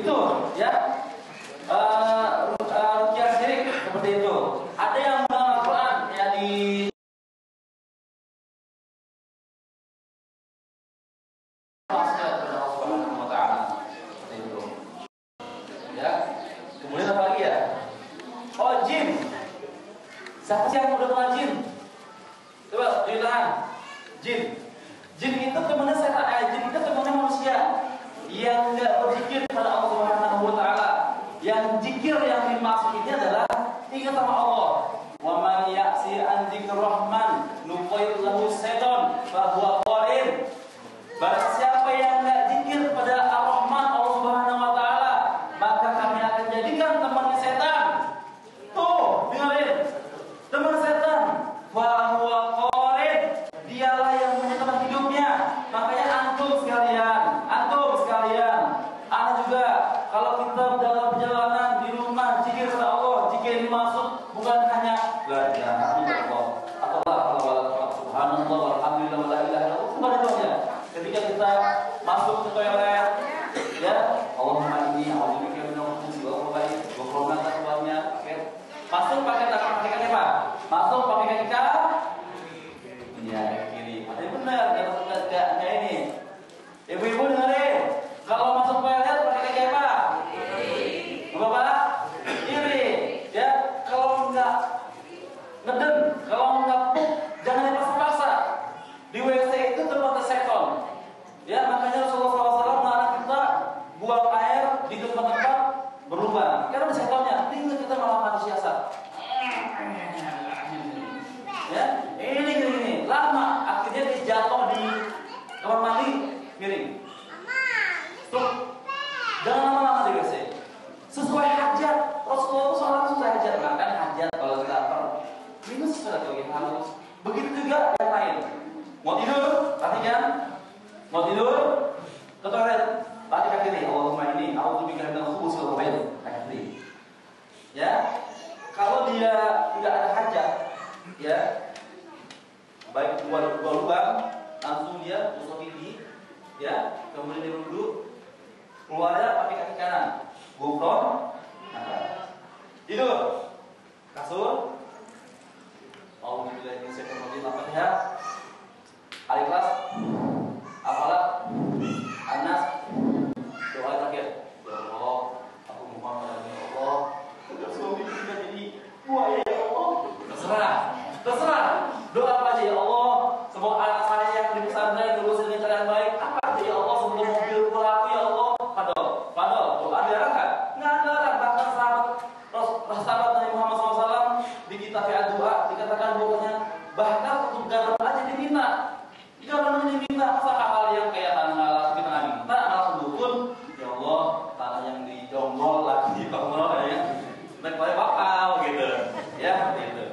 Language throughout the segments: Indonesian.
Itu ya. Ruqyah syirik seperti itu. Ada yang menggunakan Al-Quran ya di kemudian apa lagi ya? Oh, jin. Siapa sih yang udah kenal jin? Coba ditahan. Jin. Jin itu temannya setan. Jin itu temannya manusia yang enggak berzikir kepada Allah Subhanahu wa taala. Yang zikir yang dimaksud ini adalah ingat sama Allah. Wa man ya'si an dzikrir rahman nuqayyid lahu syaitan fa huwa qarin. Barang siapa yang enggak zikir kepada Ar-Rahman Allah Subhanahu wa taala, maka kami akan jadikan temannya setan. Tuh, dengerin. Teman setan, wa huwa qarin. Dialah yang menyetan hidupnya. Makanya antum sekalian, ana juga kalau kita dalam perjalanan di rumah zikir kepada Allah, zikir yang dimaksud bukan hanya la ilaha illallah atau subhanallah walhamdulillah wala ilaha illallah, bukan itu aja. Ketika kita masuk ke toilet, ya Allahumma inni a'udzubika minal khubuthi wal khaba'ith, ghufranaka taqwanya, masuk pakai kaki apa? Masuk pakai kaki kanan. Iya, kiri. Ada yang benar, enggak ini. Ibu-ibu dengerin. Kalau masuk toilet pakai kaki apa? Bapak? Kiri. Ya, kalau enggak ngeden, kalau enggak pup, jangan dipaksa-paksa. Di WC itu tempat setan. Ya, makanya Rasulullah SAW melarang kita buang air di tempat-tempat berlubang. Karena ada setannya. Tinggal kita malah manusia siasat. Ya, ini lama, akhirnya dia jatuh di kamar mandi miring. Tuh, jangan lama-lama di WC. Sesuai hajat, Rasulullah SAW sesuai hajat. Makan hajat kalau kita lapar, minum sesuai yang harus. Begitu juga yang lain. Mau tidur, perhatikan. Mau tidur, ke toilet, pakai kaki kiri. Allahumma inni a'udzubika minal khubuthi wal khaba'ith. Kaki kiri. Ya, kalau dia tidak ada hajat, ya, baik dua lubang, langsung dia gosok gigi, ya, kemudian dia duduk, keluarnya pakai kaki kanan, gufron, tidur, kasur, mau bilang ini saya kemudian apa ya, Al-Ikhlas, Al-Falaq, An-Nas, doa terakhir, ya Allah, aku mohon kepada Allah, agar suami kita jadi buaya ya Allah, terserah, doa apa aja ya Allah, semoga anak saya yang di pesantren lulus dengan cara yang baik, apa aja ya Allah, sebelum mobil pelaku ya Allah, padahal doa diarahkan, nggak ada bahkan sahabat Nabi Muhammad SAW di kitab doa dikatakan bahwasanya bahkan untuk garam aja diminta, masa hal yang kayak tanah kita nggak minta, malah dukun, ya Allah tanah yang dijonggol lagi bangun ya, naik balik bakal gitu, ya gitu.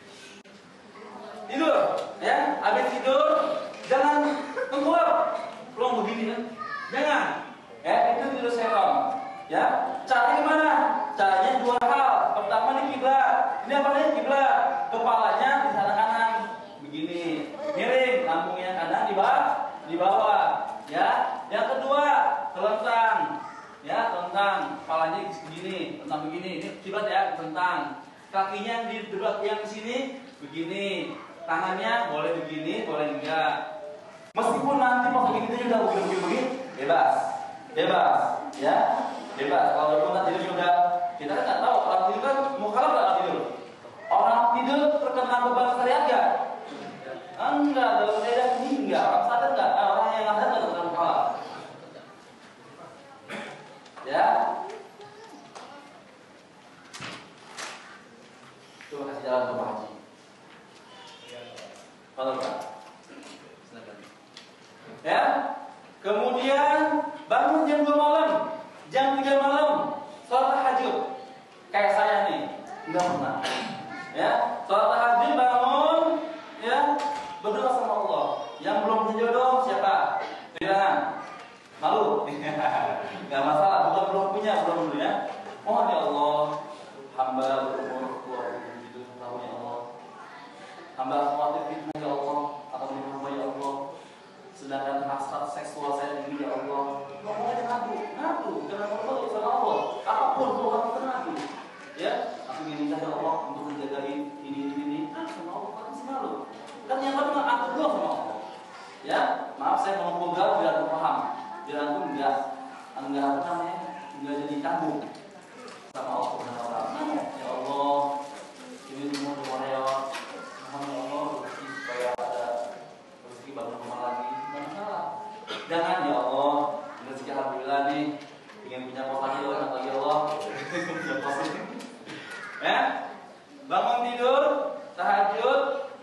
Tidur, ya, habis tidur jangan tengkurap, belum begini kan, jangan, ya itu tidur setan, ya. Caranya gimana? Caranya dua hal. Pertama di kiblat, ini apa nih kiblat? Kepalanya di sana kanan, begini, miring, lambungnya kanan di bawah, ya. Yang kedua telentang, ya telentang, kepalanya begini, tentang begini, ini kiblat ya, tentang. Kakinya di debat yang sini begini. Tangannya boleh begini, boleh enggak. Meskipun nanti pas begitu juga begini, bebas, ya, bebas. Kalau kita tidur juga, kita kan nggak tahu orang tidur kan mukhalaf nggak tidur. Orang tidur terkena beban syariat nggak? Enggak, dalam syariat ini enggak. Orang sadar nggak? Orang yang sadar nggak terkena mukhalaf. Ya. Coba kasih jalan ke Pak Haji. Kalau Pak, silakan. Ya, kemudian bangun jam 2 malam, jam 3 malam, sholat tahajud. Kayak saya nih, nggak pernah. Ya, sholat tahajud bangun, ya, berdoa sama Allah. Yang belum punya jodoh siapa? Tidak, malu, nggak masalah. Bukan belum punya, belum dulu ya. Mohon ya Allah, hamba berumur 27 tahun ya Allah. Hamba khawatir fitnah ya Allah, atau hamba ya Allah. Sedangkan hasrat seksual saya tinggi ya Allah. Ngomong aja ngadu, karena Allah sama nggak jadi tanggung sama Allah Subhanahu wa taala. Ya Allah, ini semua reot. Mohon ya Allah rezeki supaya ada rezeki bangun rumah lagi. Enggak masalah. Jangan ya Allah, rezeki alhamdulillah nih. Ingin punya kos lagi Allah, ya Allah. Punya kos ini. Ya. Bangun tidur, tahajud,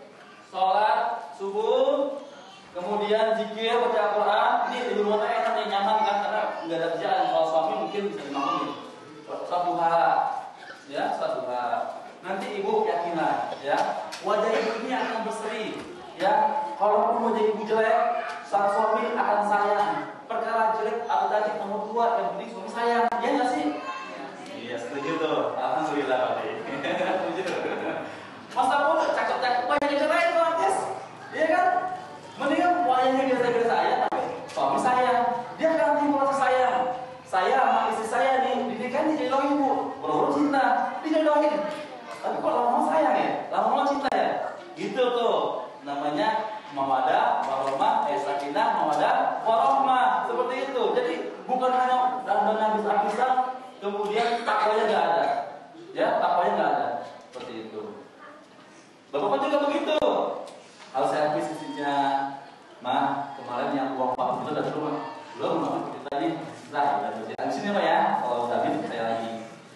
sholat subuh, kemudian zikir, baca Al-Quran. Ini di rumah enak nih, nyaman kan, karena nggak ada kerjaan. Kalau suami mungkin bisa dimaklumi. Sholat duha, ya sholat duha. Nanti ibu yakinlah, ya wajah ibu ini akan berseri, ya. Kalaupun wajah ibu jelek, sang suami akan sayang. Perkara jelek atau tadi nomor 2 yang penting suami sayang, ya nggak sih? Iya setuju tuh, alhamdulillah. Setuju. Masa pun cakep-cakep wajahnya cerai itu artis, iya kan? Mendingan wajahnya biasa-biasa aja, tapi suami sayang, dia ganti merasa sayang. Saya sama istri saya nih, didikan dijodohin bu, bro cinta, dijodohin. Tapi kok lama-lama sayang ya, lama-lama cinta ya? Gitu tuh, namanya mawadah, warahmah, sakinah, mawadah, warahmah, seperti itu. Jadi bukan hanya dan habis-habisan, kemudian takwanya nggak ada, ya takwanya nggak ada, seperti itu. Bapak juga begitu. Kalau saya habis isinya, mah kemarin yang uang 40 juta dari rumah, belum kita tadi, nah di sini pak ya. Kalau udah habis saya lagi.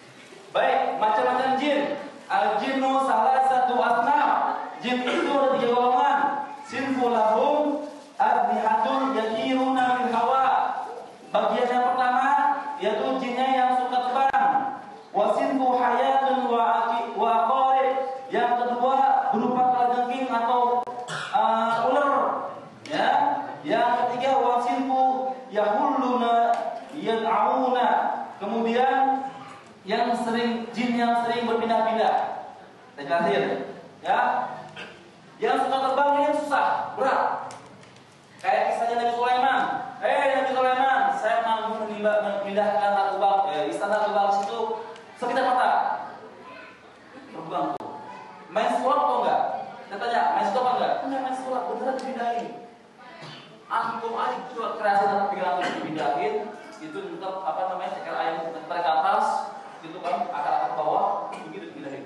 Baik, macam-macam jin. Al-jinnu salah satu asnaf. Jin itu ada 3 golongan. Sinfulahum adnihatun yakiruna min hawa. Bagian yang pertama yaitu jinnya yang suka terbang. Wasinfu hayatun wa aqarib. Yang kedua berupa kalajengking atau ular, ya. Yang ketiga wasinfu yahulluna yad'auna. Kemudian yang jin yang sering berpindah-pindah. Saya jelasin, ya. Yang suka terbang ini susah, berat. Kayak kisahnya Nabi Sulaiman. Nabi Sulaiman, saya mampu memindahkan istana Ratu Balqis itu sekitar mata. Terbang tuh. Main sulap atau enggak? Saya tanya, main sulap atau enggak? Enggak main sulap, beneran dipindahin. Antum aja coba kreasi dalam pikiran itu dipindahin, itu tetap cekel ayam tarik ke atas, gitu kan, akar-akar ke bawah, begitu dipindahin.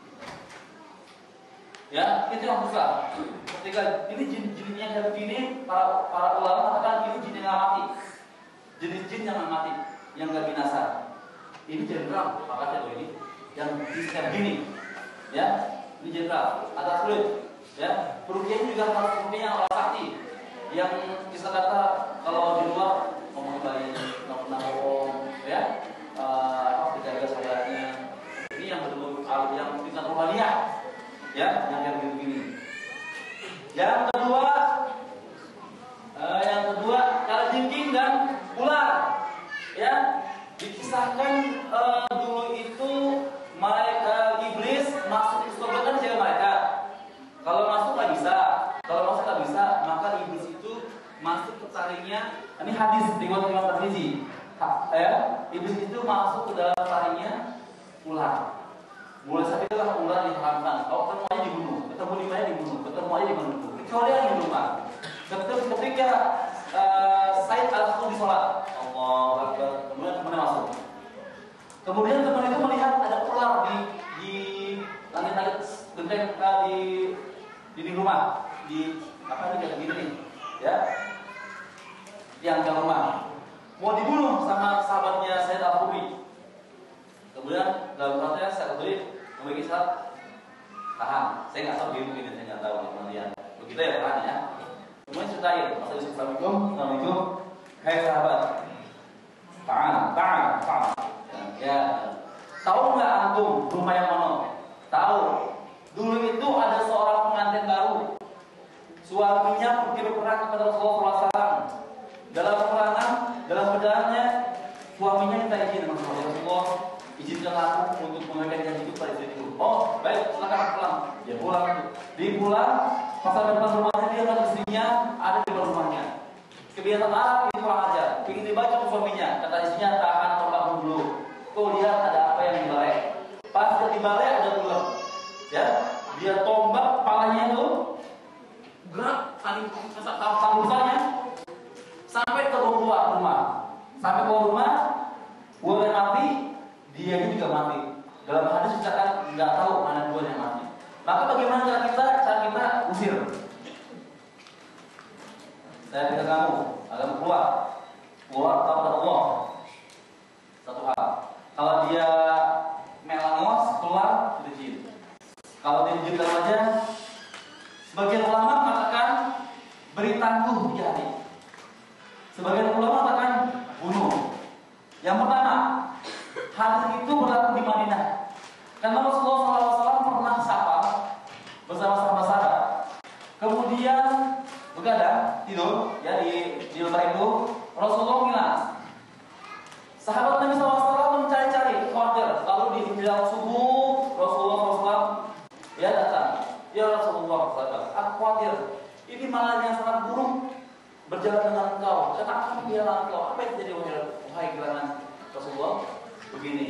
Ya, itu yang susah. Ketika ini jin yang kayak begini, para ulama katakan ini jin yang nggak mati, jenis jin yang nggak mati, yang nggak binasa. Ini jenderal, makanya loh ini, yang kayak begini, ya, ini jenderal, agak sulit, ya. Perukian juga harus perukian orang sakti, yang bisa kata kalau di luar ngomong baik, ngomong, ya, penjaga sahabatnya. Ini yang betul-betul yang tingkat rohaniah. Ya, yang kayak begini. Yang kedua, kalajengking dan ular. Ya, dikisahkan dulu itu malaikat iblis masuk ke surga kan jaga malaikat. Kalau masuk nggak bisa, maka iblis itu masuk ke taringnya. Ini hadis riwayat Imam Tirmizi. Ya, iblis itu masuk ke dalam taringnya ular. Mulai saat itulah ular diharamkan. Kalau ketemu aja dibunuh, ketemu limanya dibunuh, ketemu aja dibunuh. Kecuali yang di rumah. Ketika Said al-Khudri sholat, Allahu Akbar, kemudian masuk. Kemudian teman itu melihat ada ular di langit-langit genteng di dinding rumah, di apa ini kayak gini nih, ya, yang di rumah. Mau dibunuh sama sahabatnya Said al-Khudri. Kemudian dalam prosesnya Said al-Khudri memiliki syarat tahan. Saya nggak tahu dia mungkin, saya nggak tahu kemudian. Begitu ya tahan ya. Kemudian ceritain, Assalamualaikum. Hai sahabat, tahan. Ya, tahu nggak antum rumah yang mana? Tahu. Dulu itu ada seorang pengantin baru. Suaminya pergi berperang kepada Rasulullah SAW. Dalam perjalanannya suaminya minta izin sama Rasulullah. Izinkan aku untuk menunaikan janji itu pada istriku. Oh, baik, silakan pulang. Dia pulang. Di pulang, pas sampai depan rumahnya dia lihat istrinya ada di depan rumahnya. Kebiasaan Arab ini kurang ajar. Ingin dibaca ke suaminya, kata istrinya tahan tombakmu dulu. Kau lihat ada apa yang dibalik. Pas dibalik ada ular. Ya, dia tombak kepalanya itu gerak saling besarnya sampai ke bawah rumah. Sampai bawah rumah, bahwa kepada Allah. Satu hal. Kalau dia melangos keluar itu jin. Kalau dia jin dalam aja, sebagian ulama mengatakan beri tangguh 3 hari. Sebagian ulama mengatakan bunuh. Yang pertama, hadis itu berlaku di Madinah. Karena Rasulullah SAW pernah safar bersama sahabat-sahabat. Kemudian begadang tidur ya di lembar itu. Rasulullah bilang, sahabat Nabi SAW mencari-cari, khawatir. Lalu di menjelang subuh Rasulullah SAW ya datang. Ya Rasulullah SAW, aku khawatir. Ini malah yang sangat buruk berjalan dengan engkau. Kenapa kehilangan engkau? Apa yang terjadi wahai kehilangan Rasulullah? Begini.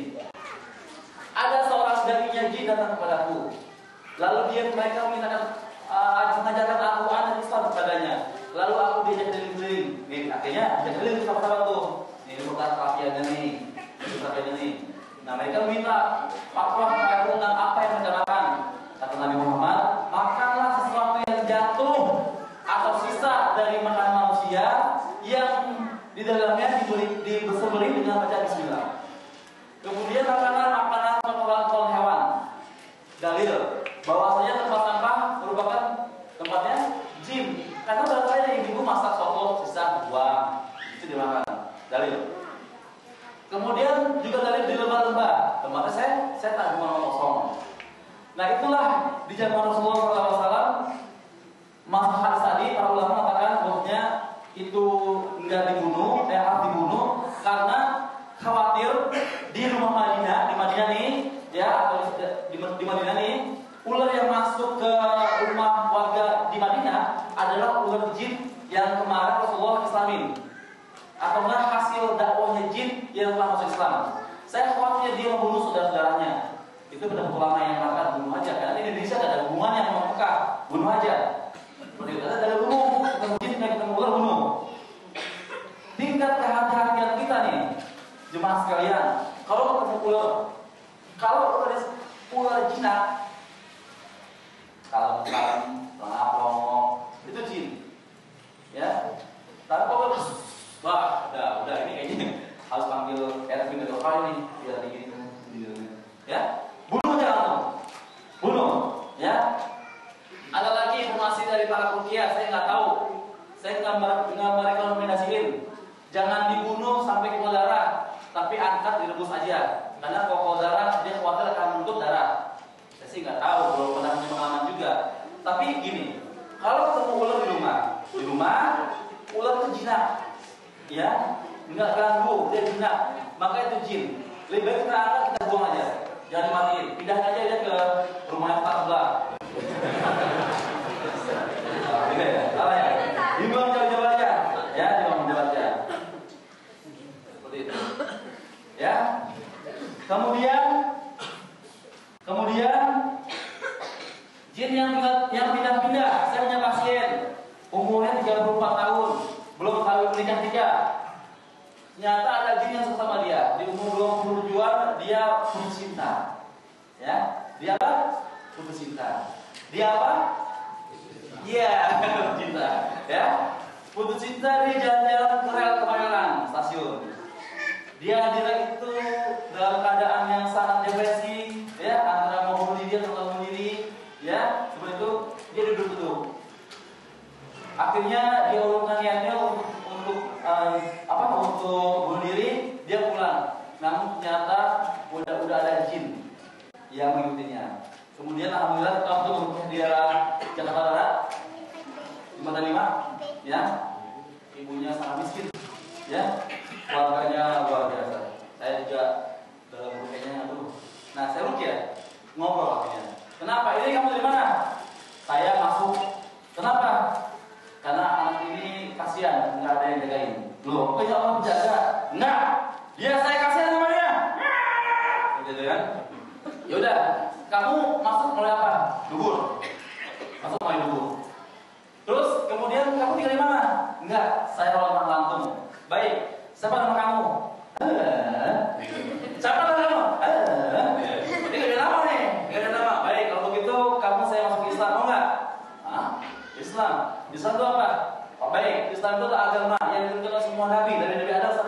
Ada seorang darinya jin datang kepadaku. Lalu mereka mengajarkan Al-Quran dan Islam kepadanya. Lalu aku diajak keliling-keliling. Akhirnya diajak keliling sama-sama tuh. Ini bukan terapiannya nih. Nah mereka minta fatwa tentang apa yang mereka makan. Kata Nabi Muhammad, makanlah sesuatu yang jatuh atau sisa dari makanan manusia yang di dalamnya disembelih dengan baca Bismillah. Kemudian makanlah makanan kotoran hewan. Dalil bahwasanya tempat sampah merupakan tempatnya jin. Karena barangkali yang ibu masak soto sisa buang itu dimakan. Dalil. Kemudian juga dalil di lembah-lembah. Tempatnya saya tak cuma kosong. Nah itulah di zaman Rasulullah SAW masa hadis tadi para ulama mengatakan bahwasanya itu enggak dibunuh, harus dibunuh karena khawatir di rumah Madinah, di Madinah nih, ya atau di Madinah nih, ular yang masuk ke rumah warga di Madinah adalah ular jin yang kemarin Rasulullah Islamin, atau enggak hasil dakwahnya jin yang telah masuk Islam. Saya khawatir dia membunuh saudara-saudaranya. Itu pendapat ulama yang mengatakan bunuh aja, karena di Indonesia tidak ada hubungannya sama Mekah, bunuh aja. Seperti itu ada bunuh, ketemu jin dan ketemu ular bunuh. Tingkat kehati-hatian kita nih, jemaah sekalian, kalau ketemu ular, kalau ada ular jinak, kalau pelongo, itu jin, ya. Tapi kalau udah ini kayaknya harus panggil Erwin atau kali nih, biar digini, ya. Bunuh aja langsung, bunuh, ya. Ada lagi informasi dari para ruqyah, saya nggak tahu, saya nggak merekomendasiin. Jangan dibunuh sampai keluar darah, tapi angkat direbus aja. Karena kalau keluar darah dia khawatir akan menutup darah. Saya sih nggak tahu, belum pernah punya pengalaman juga. Tapi gini, kalau ketemu ular di rumah ular itu jinak, ya, nggak ganggu, dia jinak, maka itu jin. Lebih baik kita angkat, kita buang aja, jangan dimatiin, pindah aja dia ke rumah yang tak sebelah. Gitu ya, salah ya. Dibuang jauh-jauh aja, ya, dibuang jauh aja. Seperti itu, ya. Kemudian jin yang pindah-pindah. Saya punya pasien, umurnya 34 tahun, belum kawin menikah. Ternyata ada jin yang suka sama dia. Di umur 20-an dia putus cinta. Ya, dia apa? Putus cinta. Dia apa? Iya, putus cinta. Ya, putus cinta di jalan-jalan ke rel Kemayoran stasiun. Dia itu dalam keadaan yang sangat depresi, ya, antara mau bunuh diri atau tak bunuh diri, ya, seperti itu. Dia duduk-duduk. Akhirnya dia urungkan niatnya untuk bunuh diri, dia pulang. Namun ternyata udah ada jin yang mengikutinya. Kemudian alhamdulillah waktu di daerah Jakarta Barat 505, ya, ibunya sangat miskin, ya, keluarganya luar biasa. Saya juga dalam rukyahnya Nah saya rukyah ngobrol akhirnya. Kenapa? Ini kamu dari mana? Saya masuk. Kenapa? Karena anak ini kasihan, nggak ada yang jagain. Loh, kok orang menjaga? Enggak. Dia saya kasihan sama dia. Gitu kan? Yaudah, kamu masuk mulai apa? Dubur. Masuk mulai dubur. Terus kemudian kamu tinggal di mana? Enggak, saya orang Lampung. Baik, siapa nama kamu? Siapa nama kamu? Ini gak ada nama nih, gak ada nama. Baik, kalau begitu kamu saya masuk Islam, mau nggak? Islam. Islam itu apa? Oh, baik, Islam itu agama yang diturunkan semua nabi dari Nabi Adam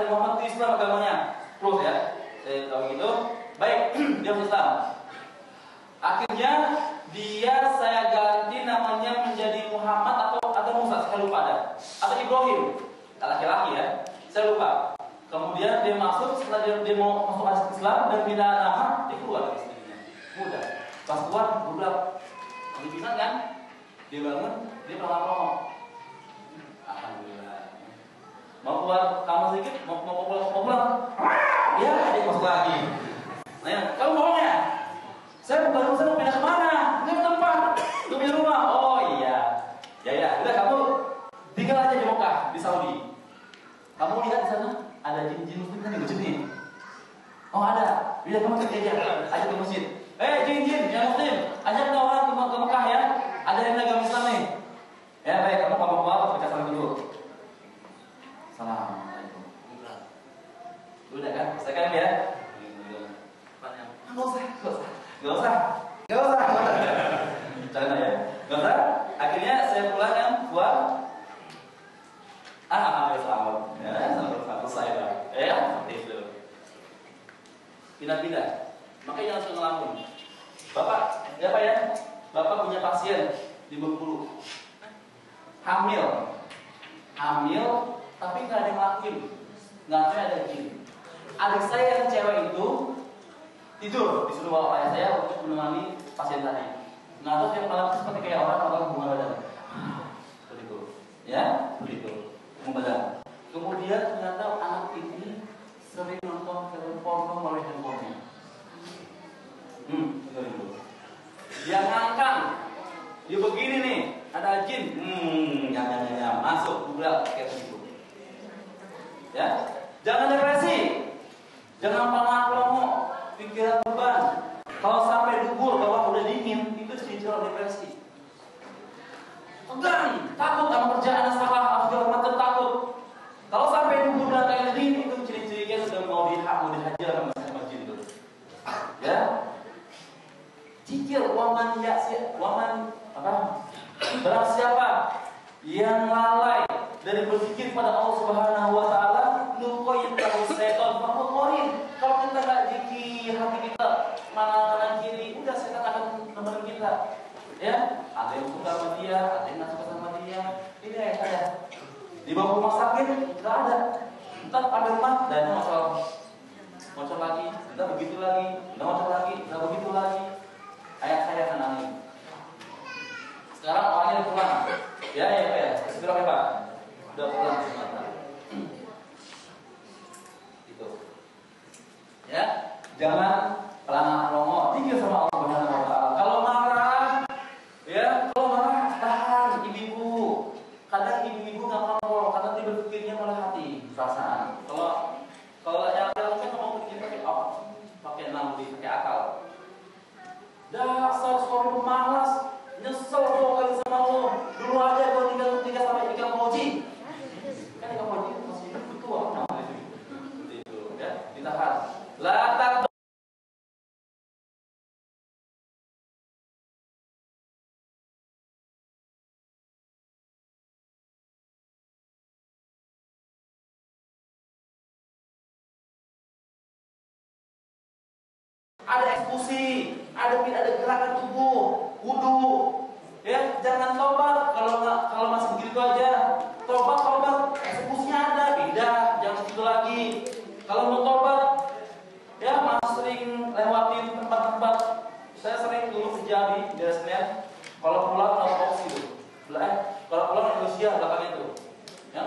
begitu, baik, dia masuk Islam. Akhirnya dia saya ganti namanya menjadi Muhammad atau Musa, saya lupa ada. Atau Ibrahim, laki-laki ya, saya lupa. Kemudian dia masuk, setelah dia mau masuk Islam dan pindah nama, dia keluar dari istrinya. Mudah. Pas keluar, budak. Nanti bisa kan? Dia bangun, dia pelangap. Alhamdulillah. Mau keluar kamar sedikit, mau pulang. Ya, dia masuk lagi. Nah, kamu bohong ya? Saya mau pindah kemana? Ini tempat, itu punya rumah. Oh iya. Ya, udah kamu tinggal aja di Mekah, di Saudi. Kamu lihat di sana ada jin-jin muslim kan di masjid nih. Oh ada. Bila kamu kerja ajak ke masjid. Jin-jin yang muslim, ajak orang ke Mekah ya. Ada yang agama Islam nih. Ya baik, kamu bawa baca salam dulu. Assalamualaikum. Udah kan? Saya kan ya. Gak usah. Jangan ya. Gak usah. Akhirnya saya pulang kan, buat selamat. Ya, selamat selesai lah. Ya, seperti itu. Pindah-pindah. Makanya jangan suka ngelamun. Bapak, ya Pak ya? Bapak punya pasien di Bengkulu. Hamil, tapi nggak ada yang ngelakuin. Nggak tahu ada jin. Adik saya yang cewek itu tidur disuruh bawa ayah saya untuk menemani pasien tadi. Nggak tahu tiap malam seperti kayak orang bunga badan. Begitu, ya, begitu. Badan. Kemudian ternyata anak ini sering nonton film porno melalui handphonenya. Dia ngangkang, dia begini nih, ada jin, nyam, masuk, budak kayak begitu. Ya, jangan depresi, jangan pelongo, pikiran beban. Kalau sampai dubur bawah udah dingin, itu ciri-ciri depresi. Tegang, takut sama kerjaan salah, segala macam takut. Kalau sampai dubur dan kayak gini, itu ciri-cirinya sudah mau dihajar sama jin itu. Ya, cicil waman barang siapa yang lalai dari berpikir pada Allah Subhanahu Wa Taala, nukoyin kalau setan fakorin. Kalau kita nggak zikir hati kita mana kiri, udah setan akan nemenin kita. Ya, ada yang suka sama dia, ada yang nggak suka sama dia. Ini kayak saya dibawa ke rumah sakit, nggak ada. Entar ada rumah, dan ngocor lagi, entar begitu lagi, ngocor lagi, entar begitu lagi. Ayat saya akan nangis. Sekarang orangnya pulang. Ya, segera Pak. Udah pulang sebentar. Itu. Ya, jangan pelangak-pelongo, tinggal sama Allah Subhanahu Wa Taala. Kalau marah, tahan ibu-ibu. Kadang ibu-ibu nggak mau, kadang dia berpikirnya malah hati, perasaan. Kalau yang kan mau berpikir pakai apa? Pakai naluri, pakai akal. Dasar suami pemalas, nyesel kok kali sama lo. Dulu aja gue tinggal sampai ikan moji. Kan ikan moji masih tua, namanya itu ya, ditahan. Latak ada eksekusi, ada gerakan tubuh, wudu, ya jangan tobat kalau masih begitu aja. Tobat, eksekusinya ada, beda, jangan segitu lagi. Kalau mau tobat, ya masih sering lewatin tempat-tempat. Saya sering dulu kerja di daerah Senen. Kalau pulang opsi itu, kalau pulang Indonesia belakang itu, ya.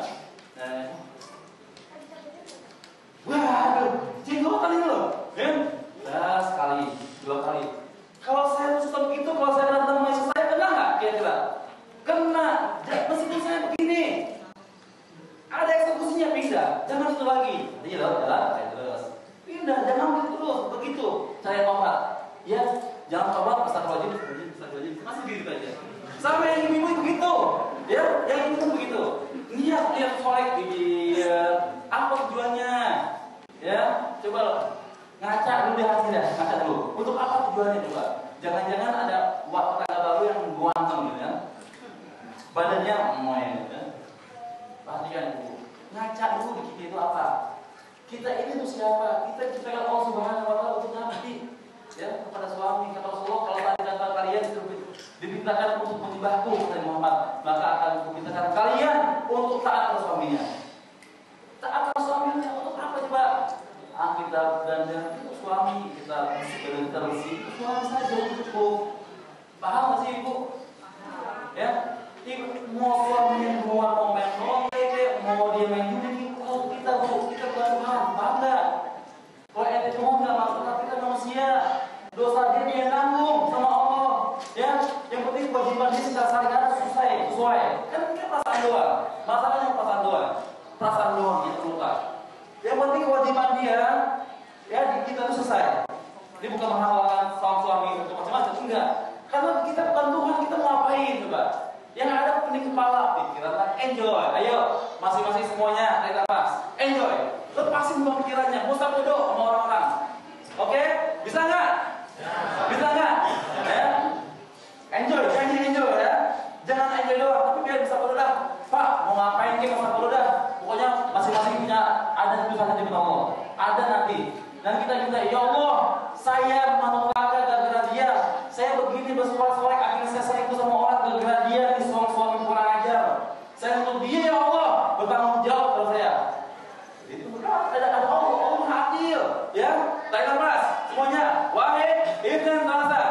Waduh, jenggotan ini loh, ya. Nah, sekali, 2 kali. Kalau saya suka begitu, kalau saya berantem sama istri saya, kena nggak kira-kira? Kena. Meskipun saya begini, ada eksekusinya, pindah. Jangan itu lagi. Jadi jalan, terus. Pindah, jangan begitu. Saya tobat. Ya, jangan tobat, astagfirullahaladzim. Masih gitu aja. Sama yang ibu begitu. Ya, yang ibu begitu. Niat soleh apa tujuannya? Ya, coba ngaca dulu di hati dah, ngaca dulu. Untuk apa tujuannya coba? Jangan-jangan ada tetangga baru yang ganteng gitu ya. Badannya gitu ya. Perhatikan dulu. Ngaca dulu di kita itu apa? Kita ini tuh siapa? Kita diciptakan Allah Subhanahu Wa suami, kita bersih, suami saja cukup. Paham nggak sih ibu? Ya, mau suaminya keluar mau main note, mau dia main judi, kita Tuhan, paham nggak? Kalau ente cuma nggak masuk, tapi kita manusia, dosa dia yang nanggung sama Allah. Ya, yang penting kewajiban dia secara syariat sesuai. Kan perasaan doang, masalahnya perasaan doang yang terluka. Yang penting kewajiban dia, ya kita itu selesai. Ini bukan menghalalkan suami untuk macam-macam, enggak. Karena kita bukan Tuhan, kita mau ngapain coba? Yang ada pening kepala, pikiran, enjoy. Ayo, masing-masing semuanya, tarik nafas, enjoy. Lepasin buang pikirannya, mau usah bodoh sama orang-orang. Oke? Bisa nggak? Bisa nggak? Ya? Enjoy, jangan enjoy ya. Jangan enjoy doang, tapi biar bisa bodoh dah. Pak, mau ngapain kita bisa bodoh dah. Pokoknya masing-masing punya ada tulisan di Allah. Ada nanti. Dan kita minta, ya Allah, saya menolak gara-gara dia. Saya begini bersorak-sorak, akhirnya saya selingkuh sama orang gara-gara dia. Ini suami kurang ajar. Saya untuk dia, ya Allah, bertanggung jawab kalau saya. Itu berat, ada Allah adil. Ya, tarik nafas semuanya. Wahid, ibn talasa.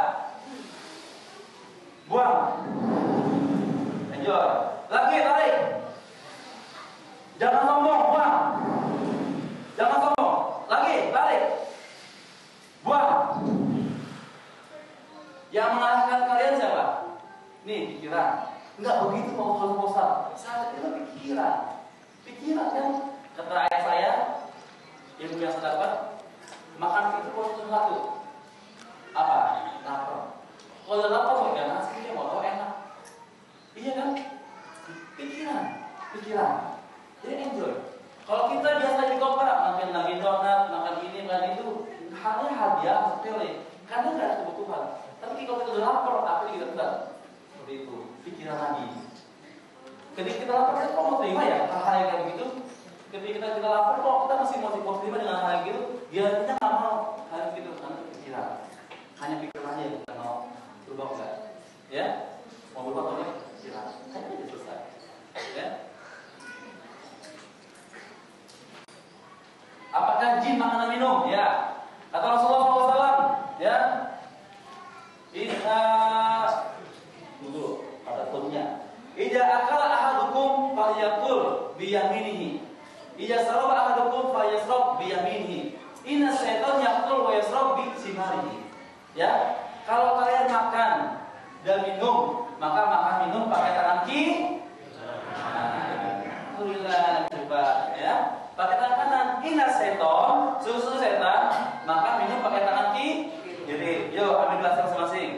Buang. Enjoy. Lagi tarik. Jangan sombong, buang. Jangan sombong. Lagi, tarik. Buang. Yang mengalahkan kalian siapa? Nih, pikiran. Enggak begitu kalau bosan. Saat itu pikiran. Pikiran kan? Kata ayah saya, ilmu yang saya dapat, makan itu cuma satu. Apa? Lapar. Kalau lapar mau ikan nasi, dia mau tahu enak. Iya kan? Pikiran. Jadi enjoy. Kalau kita biasa di kota, makan lagi donat, makan ini, makan itu, hanya hadiah, sepele. Karena nggak ada kebutuhan. Tapi kalau kita udah lapar, apa yang kita enggak? Seperti itu. Pikiran lagi. Ketika kita lapar, kita kok mau terima ya hal-hal yang kayak begitu? Ketika kita lapar, kok kita masih mau terima dengan hal yang gitu? Dia nggak mau hal itu, karena pikiran. Hanya pikiran aja yang kita mau berubah enggak? Ya? Mau berubah atau enggak? Pikiran. Hanya aja selesai. Ya? Apakah jin makanan minum? Ya. Kata Rasulullah SAW, ya. Dulu ada turunnya. Ija akala ahadukum falyakul biyaminihi. Ija saraba ahadukum falyasrab biyaminihi. Inna syaitan yakul wa yasrab bi simarihi. Ya. Kalau kalian makan dan minum, maka makan minum pakai tangan kiri. Alhamdulillah, coba ya. Pakai tangan kanan. Inna syaitan, susu setan, maka minum pakai tangan kiri. Jadi, yuk ambil gelas masing-masing.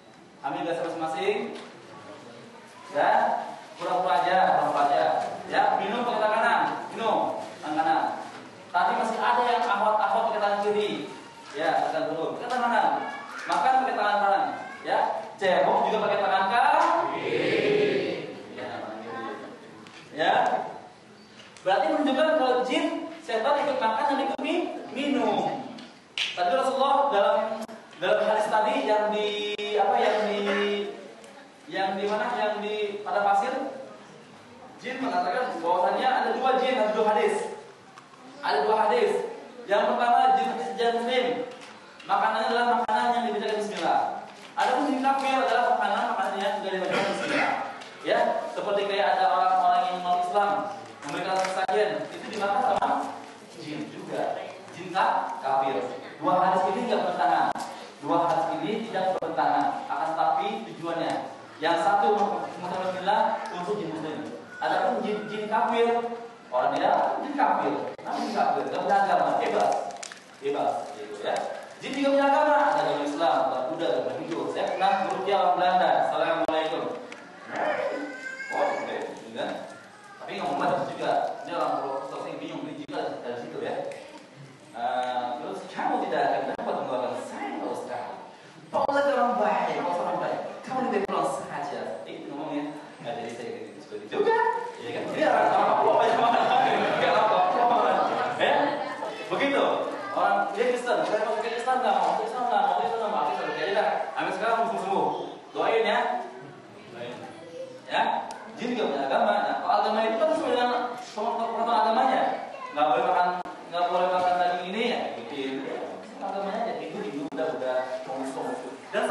Dan pura-pura aja. Ya, minum pakai tangan kanan. Minum tangan kanan. Tadi masih ada yang ahwat pakai tangan kiri. Ya, tekan dulu. Pakai tangan kanan. Makan pakai tangan kanan. Ya, cebok juga pakai tangan kiri. Ya. Berarti menunjukkan kalau jin, setan ikut makan dan ikut minum. Tadi Rasulullah dalam hadis tadi yang di pada pasir, jin mengatakan bahwasanya ada dua hadis. Ada dua hadis. Yang pertama jin muslim, makanannya adalah makanan yang dibacakan bismillah. Adapun jin kafir adalah makanan yang tidak dibacakan bismillah. Ya, seperti kayak ada orang-orang yang non Islam memberikan sesajen, itu dimakan sama jin juga. Jin kafir. Dua hadis ini tidak bertentangan. Akan tetapi tujuannya. Yang satu mengucapkan bismillah untuk jin muslim. Adapun jin kafir, orang dia jin kafir. Tidak punya agama, bebas, gitu ya. Jin juga punya agama, ada agama Islam, ada Buddha, ada Hindu. Saya pernah berukia orang Belanda. Assalamualaikum. Kan? Tapi ngomong batas juga. Ini orang profesor yang bingung juga dari situ ya. Terus kamu tidak akan dapat mengeluarkan saya kalau sekarang. Paulah orang baik, kamu lebih pulang saja. Itu ngomongnya. Nggak jadi saya seperti itu juga. Ya kan? Jadi orang apa yang makan? Nggak apa. Ya, begitu. Orang dia Kristen, saya mau ke Islam nggak mau, jadi dah. Ambil sekarang langsung sembuh. Doain ya. Ya. Jin juga punya agama. Nah, kalau agama itu kan sesuai dengan pertama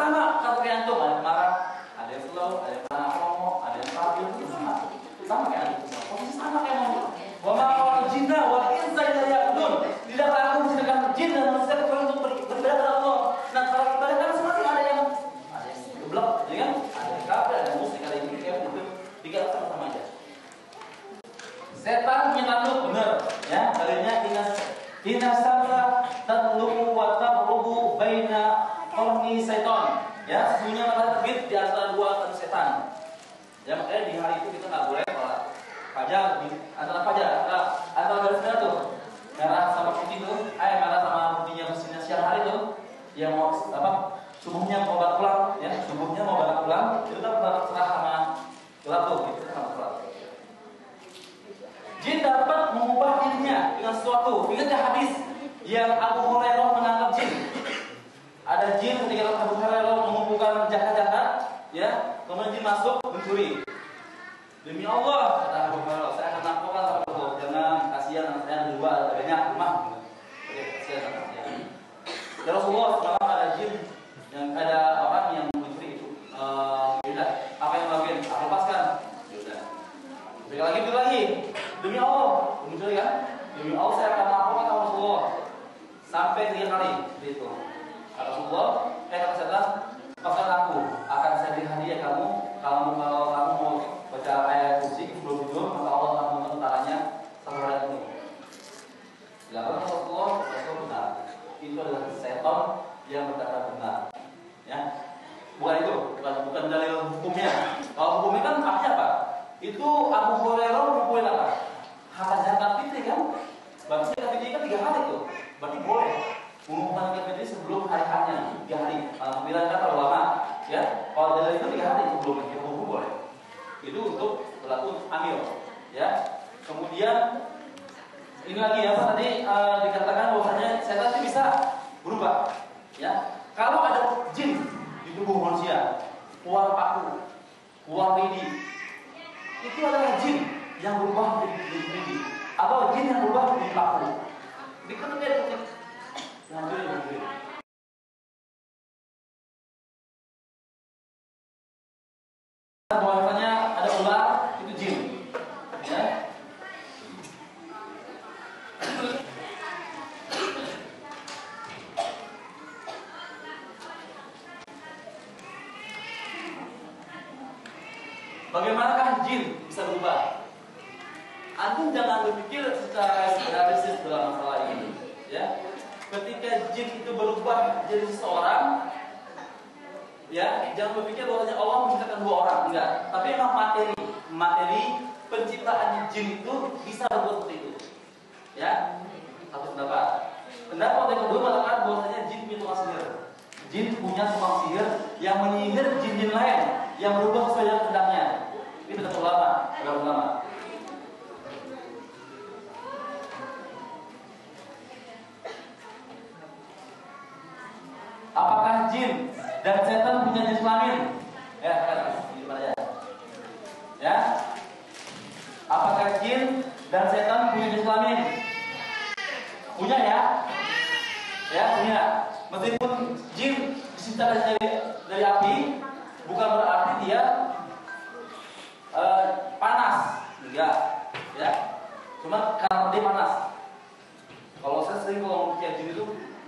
sama kata kayak antum, ada yang marah, ada yang slow, ada yang ngomong, ada yang stabil, itu sama kayak antum. Posisi sama kayak ngomong. Wa ma khalaqal jinna wal insa illa liya'budun. Tidaklah aku menciptakan jin dan manusia kecuali untuk beribadah kepada Allah. Nah, cara ibadah kan masing-masing ada yang geblok, ya kan? Ada yang kafir, ada yang musyrik, ada yang kafir, itu tiga sama aja. Setan punya tanduk, benar, ya. Dalilnya inna sabra tatlubu wa tabrubu baina qarni setan. Ya, sesungguhnya matahari terbit di antara dua tanduk setan. Ya, makanya di hari itu kita nggak boleh sholat fajar, antara garis merah tuh, merah sama putih tuh, merah sama putihnya mesinnya siang hari tuh, yang mau subuhnya mau balik pulang, ya, subuhnya mau balik pulang, itu kan cerah sama gelap tuh, gitu sama gelap. Jin dapat mengubah dirinya dengan sesuatu. Ingat ya hadis yang Abu Hurairah menangkap jin. Ada jin ketika Abu Hurairah mengumpulkan jahat-jahat, ya, kemudian jin masuk mencuri. Demi Allah, kata Abu Hurairah, saya akan lakukan sama Allah. Jangan, kasihan anak saya dua, ada banyak rumah. Oke, kasihan anak saya. Ya Rasulullah, semalam ada jin yang ada orang yang mencuri itu. Yaudah, apa yang lakuin? Aku lepaskan. Yaudah. Beri lagi. Demi Allah, mencuri kan? Demi Allah saya akan lakukan sama Rasulullah. Sampai 3 kali itu. Kata Rasulullah, kata setan, lepaskan aku. Akan saya beri hadiah kamu. Kalau kamu mau baca ayat kursi sebelum tidur, maka Allah akan menentaranya sampai hari ini. Lalu Rasulullah benar. Itu adalah setan yang berkata benar. Ya, bukan itu, bukan dalil hukumnya. Kalau hukumnya kan artinya apa? Itu Abu Hurairah menyebutkan apa? Harta zakat fitri kan? Berarti zakat fitri kan 3 hari tuh. Berarti boleh mengumumkan zakat fitri sebelum hari hanya 3 hari. Alhamdulillah kata ulama, ya. Kalau dalil itu 3 hari sebelum hukum boleh. Itu untuk berlaku amil, ya. Kemudian ini lagi ya, Pak, tadi dikatakan bahwasanya setan itu bisa berubah, ya. Kalau ada jin di tubuh manusia, keluar paku, keluar lidi, itu adalah jin yang berubah menjadi lidi, atau jin yang berubah menjadi paku. Diketuk. Lanjut. Bahwasanya ada ular itu jin, ya. Bagaimanakah jin bisa berubah? Antum jangan berpikir secara realistis dalam masalah ini, ya. Ketika jin itu berubah jadi seseorang, ya, jangan berpikir bahwasanya Allah menciptakan 2 orang, enggak. Tapi memang materi penciptaan jin itu bisa berbuat seperti itu, ya. Satu pendapat. Pendapat yang kedua mengatakan bahwasanya jin punya tukang sihir. Jin punya tukang sihir yang menyihir jin-jin lain yang berubah sesuai dengan kehendaknya. Ini pendapat ulama. Apakah jin dan setan punya jenis kelamin? Ya. Apakah jin dan setan punya jenis kelamin? Punya, ya? Ya, punya. Meskipun jin diciptakan dari api, bukan berarti dia panas, enggak, ya. Cuma karena dia panas. Kalau saya sering ngomong jin itu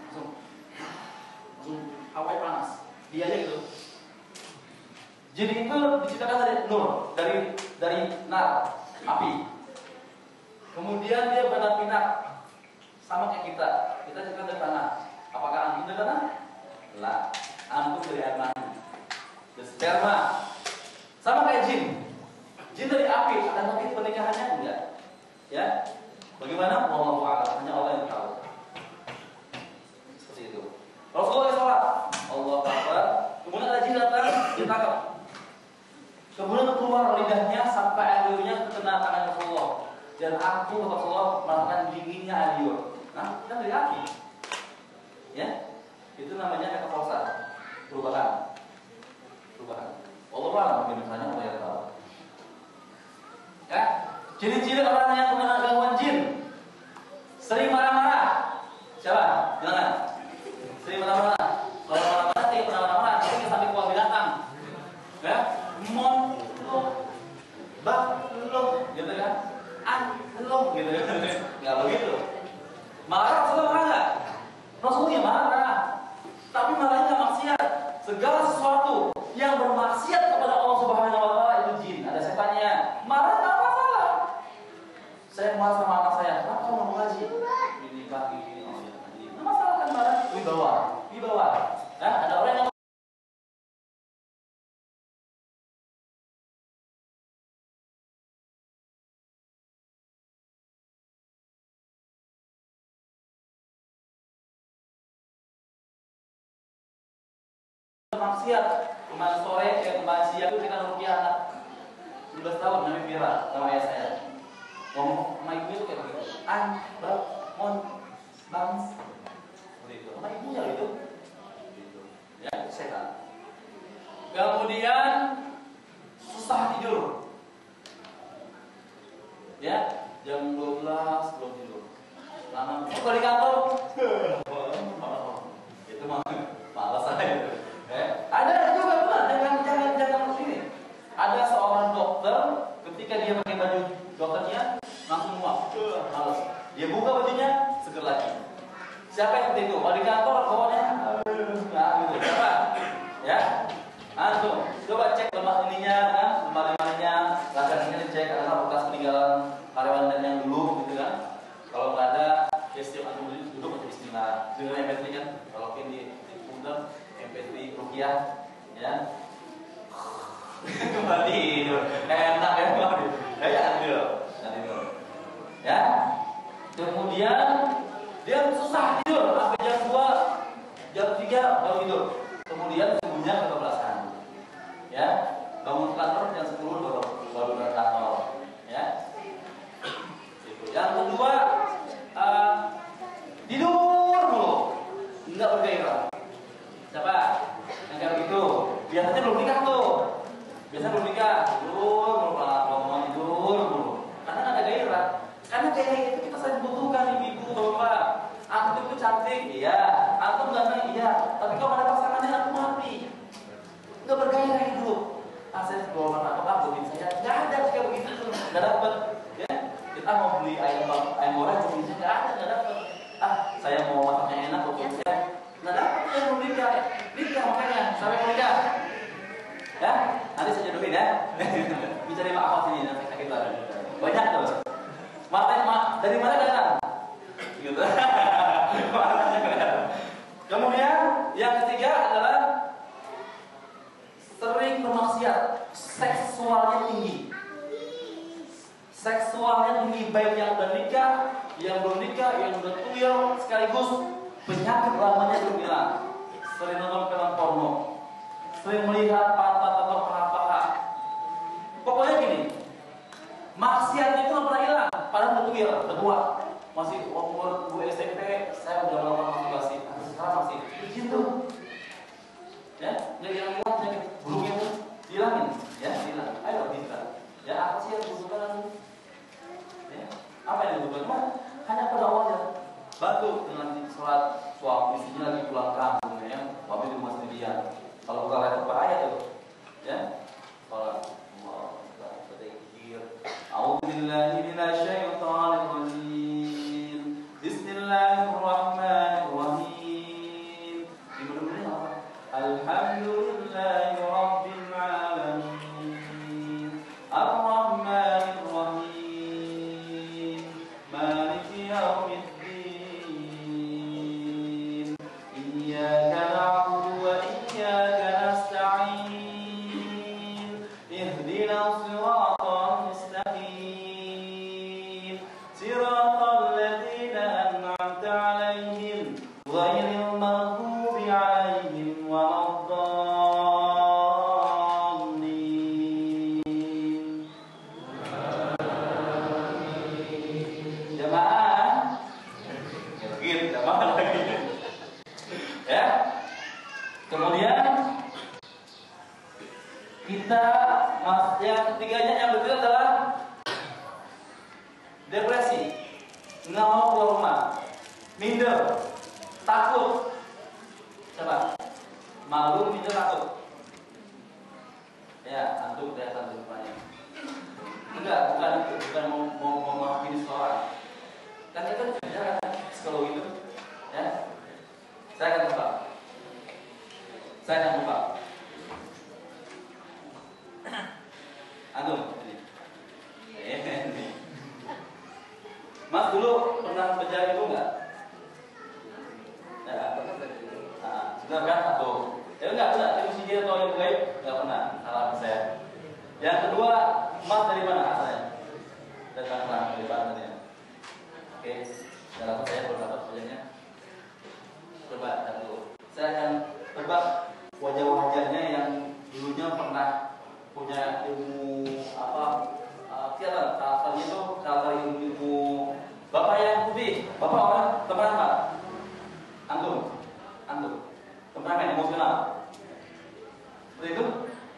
awalnya panas, dia aja gitu. Jin itu diciptakan dari nur, dari nar, api. Kemudian dia beranak-pinak, sama kayak kita ciptakan dari tanah. Apakah antum dari tanah? Lah, antum dari air mani, dari sperma. Sama kayak jin. Jin dari api, ada motif pernikahannya enggak? Ya, bagaimana? Wallahu a'lam, hanya Allah yang tahu. Seperti itu. Rasulullah sholat, Allah Akbar. Kemudian ada jin datang, ditangkap. Kemudian keluar lidahnya sampai air liurnya terkena tangan Rasulullah. Dan aku kata Rasulullah merasakan dinginnya air liur. Nah, kan dari api. Ya, itu namanya metapausa, perubahan. Allah Akbar, bagaimana Allah yang tahu. Ya, ciri-ciri orang yang kena gangguan jin, sering marah-marah. Siapa? Jangan. Sering marah-marah. Kalau marah-marah, tidak pernah marah-marah. Tapi segala sesuatu yang bermaksiat kepada Allah Subhanahu wa taala itu jin. Ada setannya. Marah enggak masalah. Saya marah sama anak saya, kenapa kamu mau ngaji? Ini pagi ini ngaji. Enggak masalah kan marah? Wibawa. Nah, ada orang yang maksiat. Kemarin sore, kemarin siang itu kita rukiah anak 12 tahun namanya Vira sama ayah saya. Ngomong sama ibu itu kayak begitu. Bangs. Begitu. Sama ibunya itu. Gitu. Ya, setan. Kemudian susah tidur. Ya, jam 12 belum tidur. Lama. Kalau di kantor, itu mah malas aja. Ada juga benar, jangan sini. Ada seorang dokter ketika dia pakai baju dokternya langsung muak, males. Dia buka bajunya seger lagi. Siapa yang seperti itu? Kalau di kantor bawahnya, gitu. Siapa? Ya, antum coba cek lemari ininya, kan? Lemari-lemarinya, lakannya dicek ada bekas peninggalan karyawan dan yang dulu, gitu kan? Kalau nggak ada, ya setiap antum duduk untuk istilah. Dengan MP3 kan, kalau di punten MP3 rukiah, ya. Kembali enak ya, ya. Kemudian dia susah tidur sampai jam 2, jam 3 baru tidur. Kemudian subuhnya kebablasan, ya. Bangun kantor jam 10 baru berangkat kantor, ya. Yang kedua, tidur dulu, nggak bergairah. Siapa? Yang kayak begitu. Biasanya belum nikah tuh. Biasanya belum nikah, tidur dulu. Karena nggak ada gairah. Karena gairah itu kita sering butuhkan, ibu-ibu, bapak. Antum itu cantik, iya. Antum ganteng, iya. Tapi kalau ada pasangannya, antum mati. Nggak bergairah hidup. Saya bawa apa buat saya, nggak ada kayak begitu tuh, nggak dapet. Ya, kita mau beli ayam goreng, cuma nggak dapet. Saya mau masaknya enak, untuk saya. Nggak dapet yang belum nikah makanya sampai mau nikah. Ya, nanti saya jodohin ya. Bisa terima apa sini nanti kita banyak tuh. Dari mana datang? Gitu. Kemudian yang ketiga adalah sering bermaksiat, seksualnya tinggi. Seksualnya tinggi baik yang udah nikah, yang belum nikah, yang udah tuyul sekaligus penyakit lamanya belum hilang. Sering nonton film porno, sering melihat pantat atau paha-paha. Pokoknya gini, maksiatnya itu nggak pernah hilang. Padahal udah tuyul, udah tua, masih umur SMP, saya udah melakukan masturbasi. Sekarang masih izin tuh, ya, nggak hilang penyakit buruknya tuh, hilangin, ya, hilang. Ayo bisa, ya apa sih yang dibutuhkan? Ya, apa yang dibutuhkan? Hanya pada awalnya. Bantu dengan sholat suami istrinya lagi pulang kampung, ya, tapi di rumah sendirian. Kalau bukan laptop bahaya tuh, ya. Kalau mau berzikir, a'udzubillahi minasyaitonir rajim. Bismillahirrahmanirrahim. Dimulai apa? Alhamdulillahi rabbil alamin. Ar-Rahmanir Rahim. Maliki yaumiddin. Yang ketiganya yang betul adalah depresi, nggak mau keluar rumah, minder, takut. Coba, malu, minder, takut. Ya, antum kelihatan di rumahnya. Bukan mau menghakimi seseorang. Kan itu kan psikologi itu, ya. Saya akan coba. Saya akan buka. Antum. Mas dulu pernah belajar ibu nggak? Ya, sudah kan atau? Ya enggak, ilmu sihir atau ilmu gaib nggak pernah. Salah saya. Yang kedua, Mas dari mana asalnya? Dari mana? Dari Banten. Oke, dalam saya berdapat saja. Coba satu. Saya akan tebak wajah-wajahnya yang dulunya pernah punya ilmu salah satu ilmu Bapak yang putih. Bapak orang teman Pak. Antum. Temperamen emosional. Seperti itu?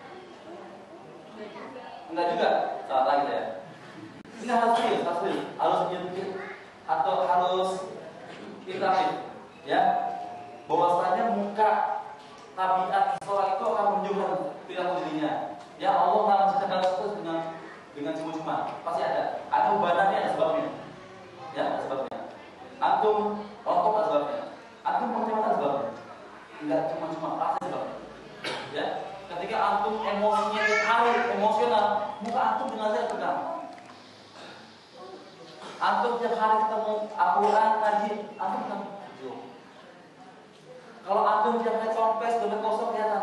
Enggak juga. Salah lagi saya. Ini harus serius. Harus nyentuh atau harus interaktif. Ya. Bahwasanya muka tabiat seseorang itu akan menunjukkan perilaku dirinya. Ya Allah nggak menciptakan sesuatu dengan cuma-cuma. Pasti ada hubungannya, ada sebabnya. Ya, ada sebabnya. Antum rokok ada sebabnya. Antum percaya ada sebabnya. Enggak cuma-cuma, pasti sebabnya. Ya, ketika antum emosinya terharu, emosional, muka antum dengan saya tegang. Antum tiap hari ketemu Al-Quran, ngaji, antum kan. Kalau antum tiap hari compes, dompet kosong kelihatan.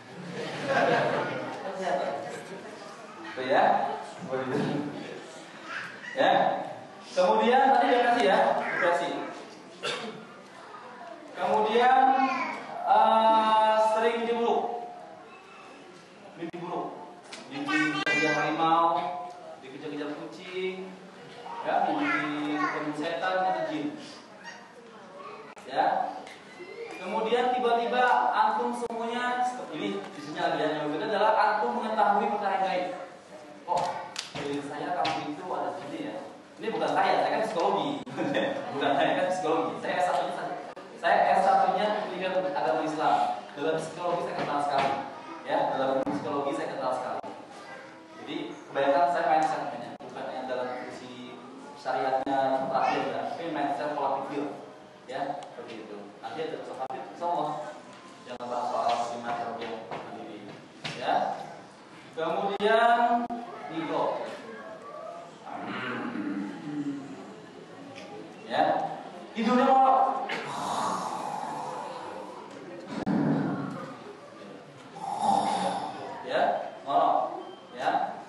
Itu ya. Ya. Kemudian tadi dia kasih ya, depresi. Kemudian sering mimpi buruk. Mimpi kejar harimau, dikejar-kejar kucing, ya, mimpi ketemu setan atau jin. Ya. Kemudian tiba-tiba antum semuanya ini isinya lagi yang berbeda adalah antum mengetahui perkara gaib. Oh, diri saya kamu itu ada sini ya. Ini bukan saya kan psikologi. Bukan saya kan psikologi. Saya S1-nya pendidikan agama Islam. Dalam psikologi saya kenal sekali. Ya, dalam psikologi saya kenal sekali. Jadi kebanyakan saya mindset namanya, bukan yang dalam sisi syariatnya terakhir ya, tapi mindset pola pikir. Ya, seperti itu. Nanti ada soal insyaallah. Jangan bahas soal gimana cara mandiri. Ya. Kemudian ridho. Ya. Tidurnya mau ya, ngorok. Ya.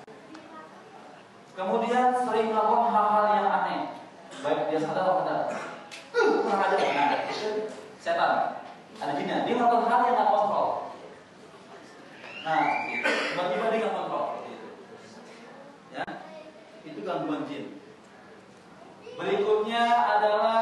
Kemudian sering melakukan hal-hal yang aneh. Baik dia sadar atau tidak. Kurang aja setan. Ada jinnya. Dia melakukan hal yang tidak kontrol. Nah, tiba-tiba dia nggak kontrol. Ya, itu gangguan jin. Berikutnya adalah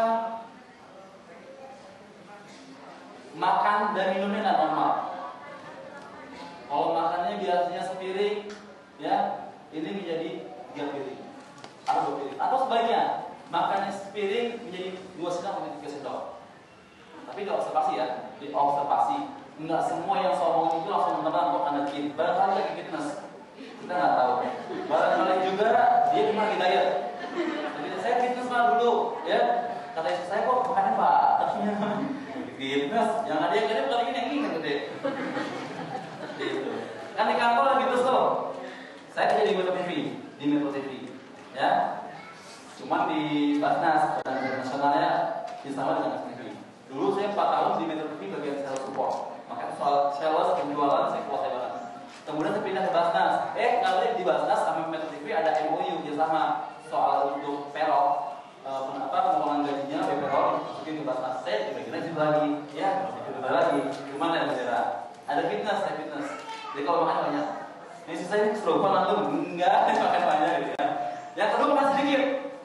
makan dan minumnya tidak normal. Kalau makannya biasanya sepiring, ya, ini menjadi 3 piring atau 2 piring. Atau sebaliknya, makannya sepiring menjadi 2 sendok atau 3 sendok. Tapi tidak observasi ya, diobservasi. Enggak semua yang sombong itu langsung menerang kok anak jin. Barangkali lagi fitness, kita nggak tahu. Barangkali juga dia cuma lagi diet. Jadi saya fitness mah dulu, ya. Kata istri saya kok makannya Pak, katanya fitness. Yang ada yang gede bukan ini yang ini gede. Gitu. Kan di kantor lagi terus tuh. Saya kerja di Metro TV, ya. Cuma di Basnas, Badan Nasionalnya sama dengan TV. Dulu saya 4 tahun di Metro TV bagian sales support. Makanya soal sales penjualan saya kuasai banget. Kemudian saya pindah ke Basnas. Kali di Basnas sama Metro TV ada MOU kerjasama soal untuk payroll, pengembangan gajinya payroll masukin ke Basnas. Saya di bagian itu lagi, ya, itu lagi. Cuma ada bendera. Ada fitness, saya fitness. Jadi kalau makan banyak. Ini saya slogan langsung enggak makan banyak gitu ya. Yang kedua makan sedikit.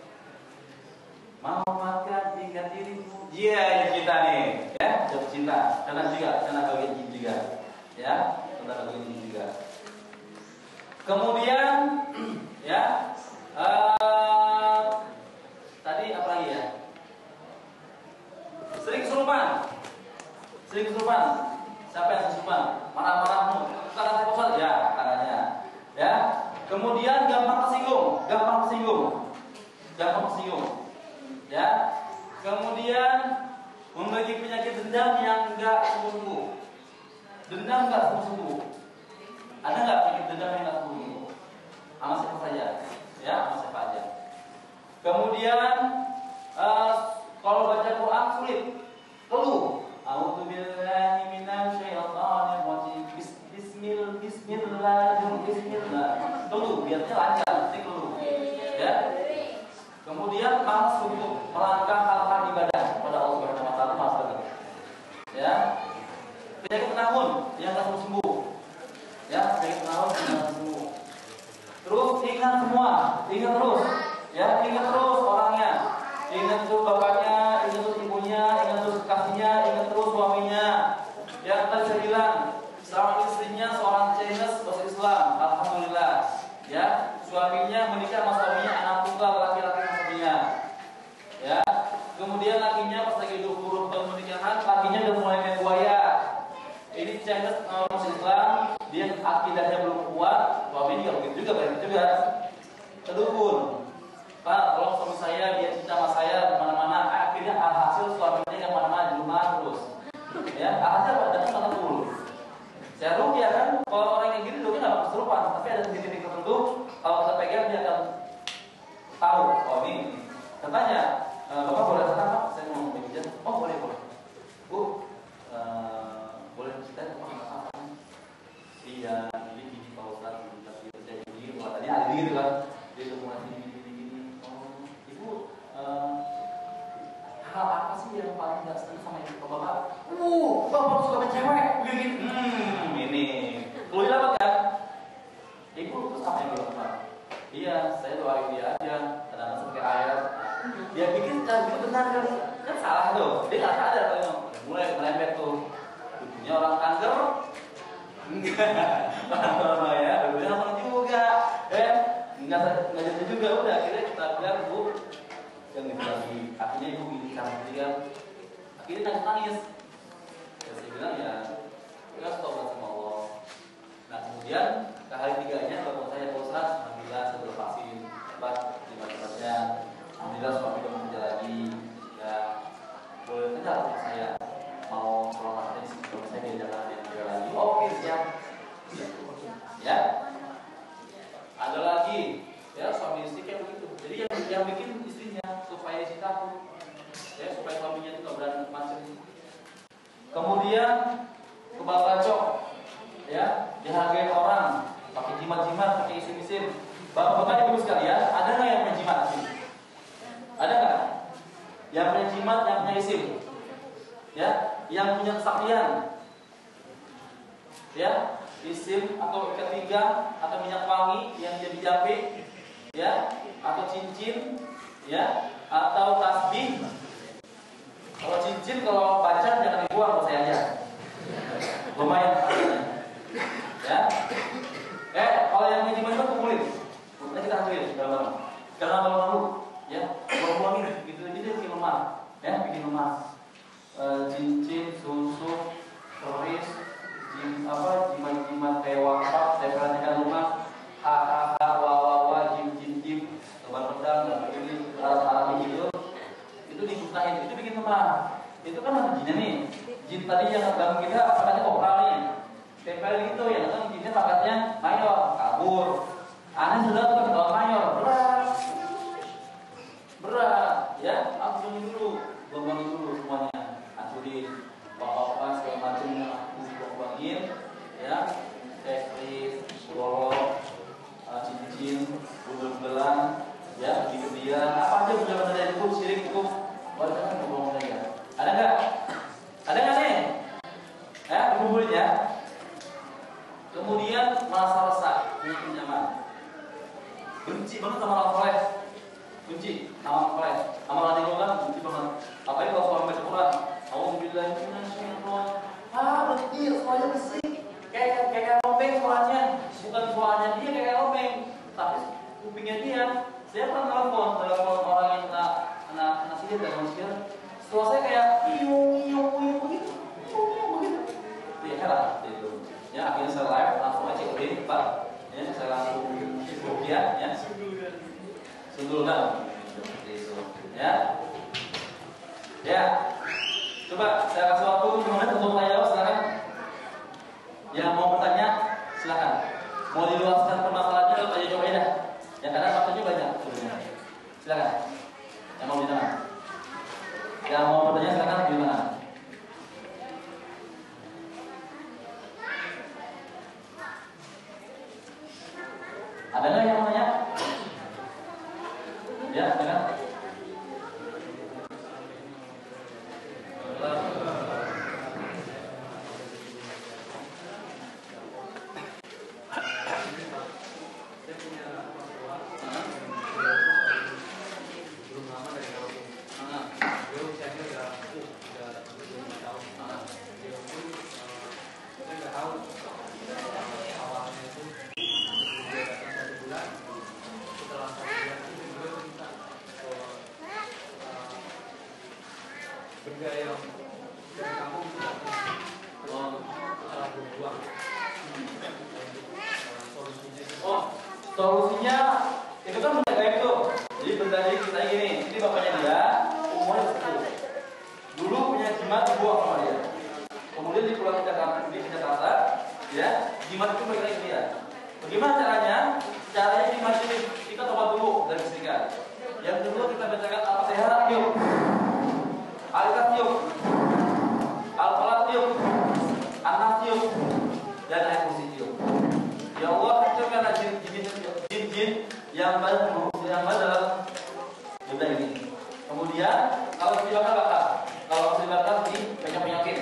Mau makan ingat dirimu. Iya, yang kita nih, ya, jatuh cinta. Karena bagian jin juga, ya, karena bagian jin juga. Kemudian, ya, tadi apa lagi ya? Sering kesurupan. Siapa yang kesurupan? Marah-marahmu. Sekarang saya pusat, ya, katanya. Ya. Kemudian gampang tersinggung. Ya. Kemudian memiliki penyakit dendam yang enggak sembuh. Dendam nggak sembuh-sembuh? Ada nggak bikin dendam yang nggak sembuh? Sama siapa saja, ya, sama siapa aja. Kemudian kalau baca Quran sulit, keluh. A'udzubillahi minasyaitonir rajim. Bismillah. Keluh, biarnya lancar, nanti keluh. Ya. Kemudian malas untuk melangkah hal-hal ibadah kepada Allah Subhanahu wa taala, malas banget. Ya. Penyakit penahun yang nggak sembuh. Ya, penyakit penahun yang nggak sembuh. Terus ingat semua, ingat terus. Ya, ingat terus orangnya. Ingat terus bapaknya, ingat terus ibunya, ingat terus kekasihnya, ingat terus suaminya. Yang tadi saya bilang, selama istrinya seorang Chinese bahasa Islam, alhamdulillah. Ya, suaminya menikah sama suaminya anak tunggal laki-laki suaminya. Ya, kemudian lakinya pas lagi 20 tahun pernikahan, lakinya udah mulai main buaya. Ini Chinese masuk Islam, dia akidahnya belum kuat, suaminya kalau gitu juga, banyak juga. Kedukun, Pak, tolong suami saya, dia cinta sama saya kemana-mana. Akhirnya alhasil suaminya yang mana-mana di rumah terus. Ya, alhasil datang kata dulu. Saya rugi ya kan, kalau orang yang gini dulu nggak kesurupan, tapi ada titik-titik tertentu, kalau kita pegang dia akan tahu. Oh ini, katanya, Bapak boleh datang Pak? Saya mau bikin. Oh boleh. Bu, boleh cerita apa? Iya, ini gini Pak Ustaz, tapi saya gini, tadi ada gitu kan, dia semua gini. Oh, Ibu, hal apa sih yang paling nggak senang sama ibu Bapak? Bapak suka sama cewek, begini. Ini, keluar apa kan? Ibu terus apa yang dilakukan? Iya, saya doain dia aja, kadang-kadang pakai air. Dia bikin itu benar kan salah tuh, dia nggak sadar kalau mulai merembet tuh. Punya orang kanker, enggak, ya, udah orang juga, nggak jadi juga, udah akhirnya kita bilang Bu, jangan gitu lagi, akhirnya ibu gini kan, akhirnya nangis. Ya, saya bilang ya, kita stop sama Allah. Nah kemudian ke hari tiganya bapak saya Pak Ustaz, alhamdulillah saya bervaksin, cepat-cepatnya, alhamdulillah suami udah bekerja lagi, ya boleh kerja sama saya. Mau kalau nanti kalau saya diajak dia lagi, oke siap. Ya, ada lagi, ya suami istri kayak begitu. Jadi yang bikin istrinya supaya istri takut, ya supaya suaminya itu nggak berani macam. Kemudian kebal bacok, ya dihargai orang, pakai jimat-jimat, pakai isim-isim. Bapak-bapak ibu sekalian, ada nggak yang punya jimat? Ada nggak? Yang punya jimat, yang punya isim? Ya, yang punya kesaktian, ya, isim atau ketiga atau minyak wangi yang jadi jambe, ya, atau cincin, ya, atau tasbih. Kalau cincin kalau baca jangan dibuang, kalau saya aja, lumayan, ya. Kalau yang punya jimat itu kumpulin, nanti kita ambil dalam jangan malu-malu, ya, buang-buang ini, gitu aja dia bikin lemah, ya, bikin lemah. Cincin, susu, keris, jimat-jimat kayak wakaf, tempel-tempel rumah, wawawa, jim, tebar pedang, dan ini alat-alat itu dimusnahin, itu bikin lemah. Itu kan ada jinnya nih, jin tadi yang ganggu kita pangkatnya kopral nih, tempel gitu, yang datang jinnya pangkatnya mayor, kabur. Aneh sudah tuh ketahuan mayor, berat, ya, langsung dulu, buang dulu semuanya. Hancurin, bawa segala macam aku buangin, ya, teknis, golok, cincin, bundel-bundelan, ya, gitu dia, apa aja benda-benda itu, sirik itu, warga kan buang saja. Ada nggak? Ada nggak nih? Ya, kumpulin ya. Kemudian merasa resah, punya nyaman, benci banget sama orang soleh, benci sama orang soleh, sama orang yang kan benci banget. Apalagi kalau suami baca Quran. Alhamdulillah, berhenti, suaranya bersih, kayak lobeng suaranya, bukan suaranya dia kayak lobeng, tapi kupingnya dia. Saya pernah telepon orang yang kena sihir dan sihir, suara saya kayak iu begitu. Dia heran itu. Ya akhirnya saya live langsung aja ke Pak, ya saya langsung dia, ya sundulkan, ya. Ya, coba saya kasih waktu 5 menit untuk tanya jawab, silakan. Solusinya itu kan benda gaib tuh. Jadi benda jadi kita gini, ini bapaknya dia, umurnya 10. Dulu punya jimat dibuang sama dia. Kemudian di pulang ke Jakarta, ya, jimat itu balik lagi ke dia. Bagaimana caranya? Caranya jimat ini kita tobat dulu dari istrikan. Yang kedua kita bacakan Al-Fatihah yuk, Al-Ikhlas yuk, Al-Falaq yuk, An-Nas yuk, dan ayat kursi yuk. Ya Allah, hancurkanlah jin-jin yang dalam benda ini. Kemudian kalau dibakar bakar, kalau dibakar di penyakit,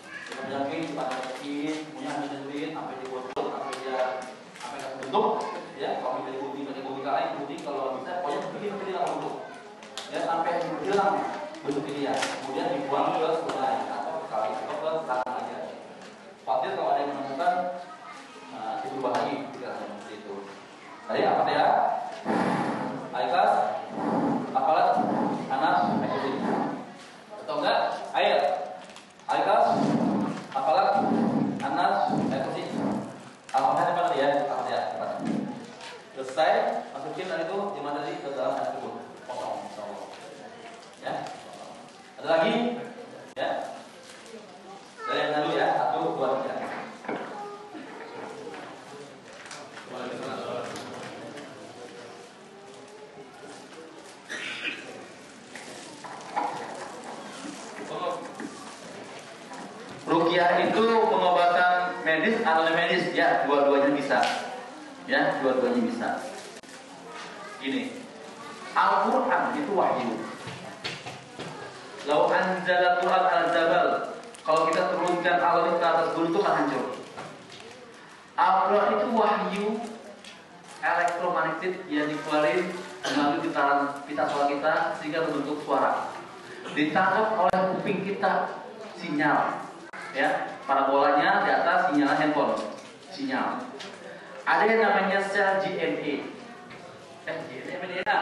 punya duit, sampai digosok, sampai bentuk, ya. Kalau dari bumi kalian, kalau bisa, pokoknya bikin bentuk, ya sampai hilang bentuk ini ya. Kemudian dibuang ke sungai atau ke kali atau ke tanah aja. Khawatir kalau ada yang menemukan itu berbahaya seperti itu. Tadi apa ya? Al-Ikhlas, Al-Falaq, An-Nas, Al-Qur'an. Atau enggak? Air. Al-Ikhlas, Al-Falaq, An-Nas, Al-Qur'an. Al-Fatihah depan ya, Al-Fatihah depan. Selesai, masukin dari itu dimana tadi ke dalam air tersebut. Potong, insyaallah. Ya. Ada lagi? Ya. Dari yang dulu ya, 1, 2, 3. Ruqyah itu pengobatan medis atau non-medis, ya dua-duanya bisa. Ya, dua-duanya bisa. Gini, Al-Quran itu wahyu. Lau anzala Quran al-jabal, kalau kita turunkan Al-Quran ke atas gunung itu akan hancur. Al-Quran itu wahyu elektromagnetik yang dikeluarin melalui getaran pita suara kita sehingga membentuk suara. Ditangkap oleh kuping kita sinyal. Ya, parabolanya di atas sinyal handphone, sinyal. Ada yang namanya sel DNA. DNA.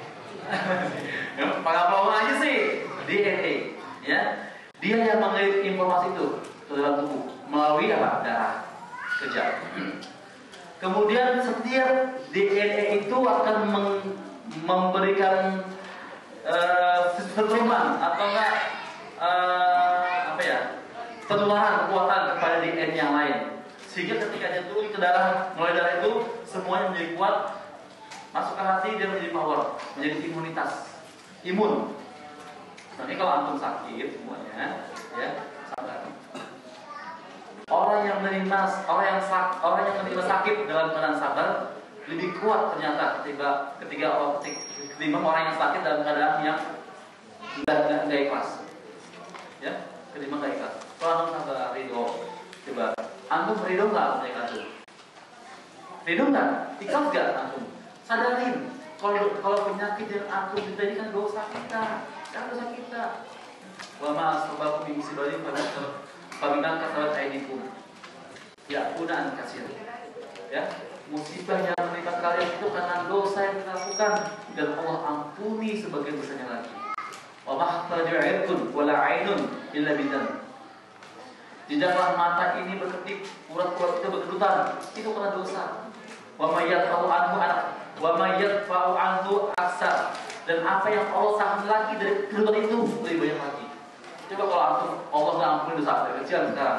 Parabola aja sih, DNA. Ya, dia yang mengirim informasi itu ke dalam tubuh melalui apa? Darah, kejang. Kemudian setiap DNA itu akan memberikan setruman atau enggak penularan kekuatan kepada DNA yang lain, sehingga ketika dia turun ke darah, mulai darah itu semuanya menjadi kuat, masuk ke hati, dia menjadi power, menjadi imunitas, imun. Nanti kalau antum sakit semuanya, ya sabar. Orang yang menerima sakit dalam keadaan sabar lebih kuat ternyata ketimbang orang yang sakit dalam keadaan yang nggak ikhlas. Ya, ketimbang nggak ikhlas. Kalau antum sabar, ridho, coba antum ridho nggak untuk ikhlas? Ridho nggak? Ikhlas nggak antum? Sadarin kalau penyakit yang antum kita ini kan dosa kita, dosa kita. Wa ma asabakum min musibatin fabima kasabat aydikum. Ya, gunaan kasir. Ya, musibah yang menimpa kalian itu karena dosa yang kita lakukan dan Allah ampuni sebagian dosanya lagi. Wa mahtaju'irkun wala 'ainun illa bidan. Tidaklah mata ini berkedip, urat-urat itu berkedutan, itu karena dosa. Wa may yadfa'u anhu wa may yadfa'u anhu aksar. Dan apa yang Allah tahan lagi dari kedutan itu lebih banyak lagi. Coba kalau antum Allah nggak ampuni dosa dari kecil sekarang.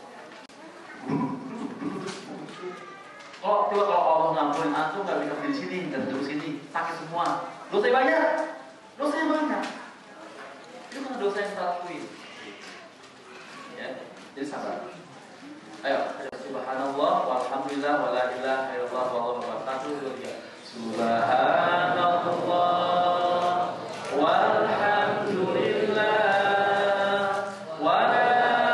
Coba kalau Allah nggak ampuni antum nggak bisa di sini, nggak bisa di sini, sakit semua. Dosa yang banyak, dosa yang banyak. Itu karena dosa yang kita lakuin. Ya, jadi sabar. Ayo, subhanallah, walhamdulillah, wala ilaha illallah, wallahu akbar. Subhanallah, walhamdulillah, wala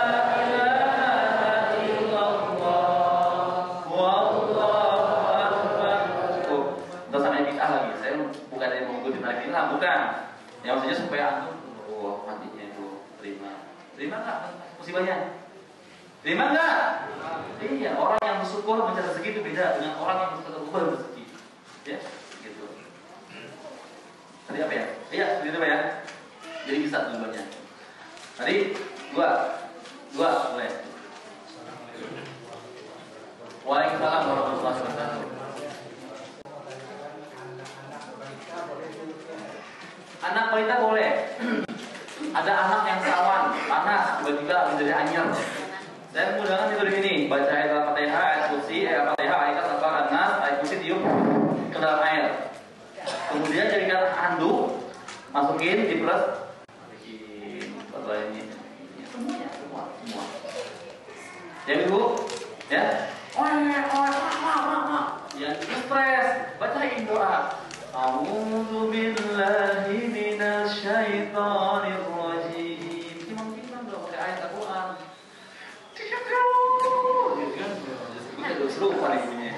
ilaha illallah, wallahu akbar. Cukup. Untuk sampai bid'ah lagi. Saya bukan dari mengikuti tarik bid'ah, bukan. Yang maksudnya supaya antum, matinya itu terima nggak musibahnya? Terima nggak? Iya, orang yang bersyukur mencari rezeki itu beda dengan orang yang bersyukur rezeki. Ya, gitu. Tadi apa ya? Iya, gitu apa ya? Jadi bisa dua-duanya. Tadi dua boleh. Waalaikumsalam warahmatullahi wabarakatuh. Ya Ibu, ya. Yang stres, bacain doa. A'udzu billahi minasyaitonir rajim. Ini mungkin kan udah pakai ayat Al-Qur'an. Gitu kan? Udah seru paling ini.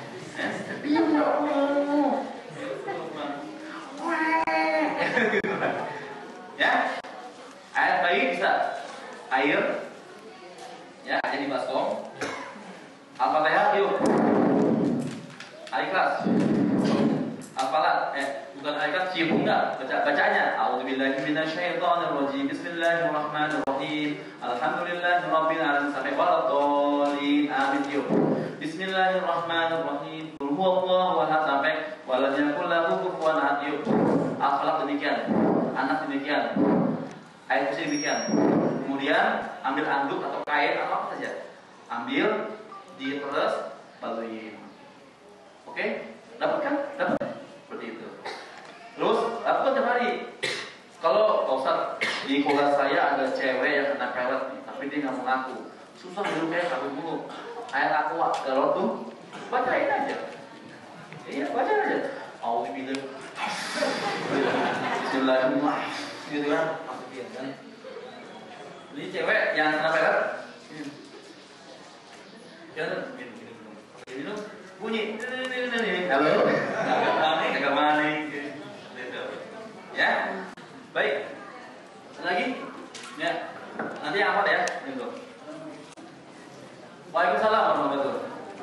Ya. Ayat bayi bisa. Air. Ya, ada di baskom. Al-Fatihah yuk. Al-Ikhlas. Al-Falaq, bukan Al-Ikhlas, cium enggak? Bacanya. A'udzubillahi minasyaitonirrajim. Bismillahirrahmanirrahim. Alhamdulillahirabbil alamin sampai waladhdallin. Amin yuk. Bismillahirrahmanirrahim. Qul huwallahu ahad sampai walam yakul lahu kufuwan ahad yuk. Al-Falaq demikian. Anas demikian. Ayat kursi demikian. Kemudian ambil anduk atau kain atau apa saja. Ambil, diperes, baluin. Oke? Dapat kan? Dapat. Seperti itu. Terus, lakukan tiap hari. Kalau Pak Ustaz, di keluarga saya ada cewek yang kena pelet nih, tapi dia nggak mau ngaku. Susah dulu kayak kabur mulu. Air aqua galon tuh, bacain aja. Iya, bacain aja. Auzubillah. Bismillahirrahmanirrahim. Gitu kan? Masukin kan. Ini cewek yang kena pelet. Minum. Bunyi. Halo. Agak maning. Ya. Baik. Lagi? Ya. Nanti yang apa ya? Gitu. Waalaikumsalam warahmatullahi wabarakatuh.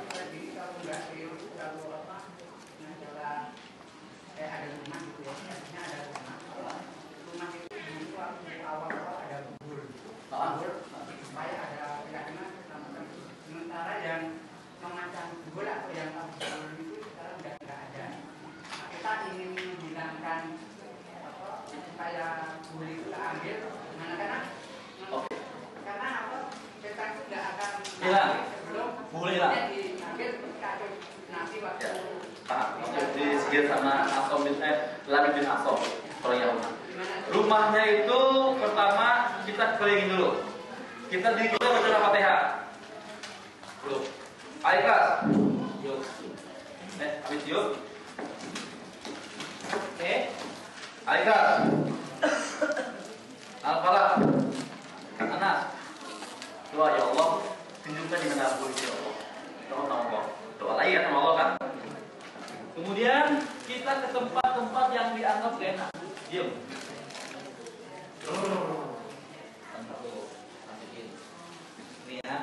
Sementara yang memacang bubur atau yang bubur itu sekarang sudah tidak ada. Nah, kita ingin menghilangkan supaya bubur itu ambil, karena apa? Kita itu tidak akan hilang sebelum bubur hilang. Diambil nanti waktu. Di sihir sama Asom bin Labid bin Asom orang Yahudi. Rumahnya itu pertama kita kelilingin dulu. Kita baca Al-Fatihah. Belum. Al-Ikhlas. Yuk. Habis yuk. Oke. Al-Ikhlas. Al-Falaq. Anas. Doa ya Allah, tunjukkan di mana boleh ya Allah. Tolong sama Allah. Doa lagi ya sama Allah kan. Kemudian kita ke tempat-tempat yang dianggap gak enak. Diam. Bentar dulu. Masukin. Ini ya.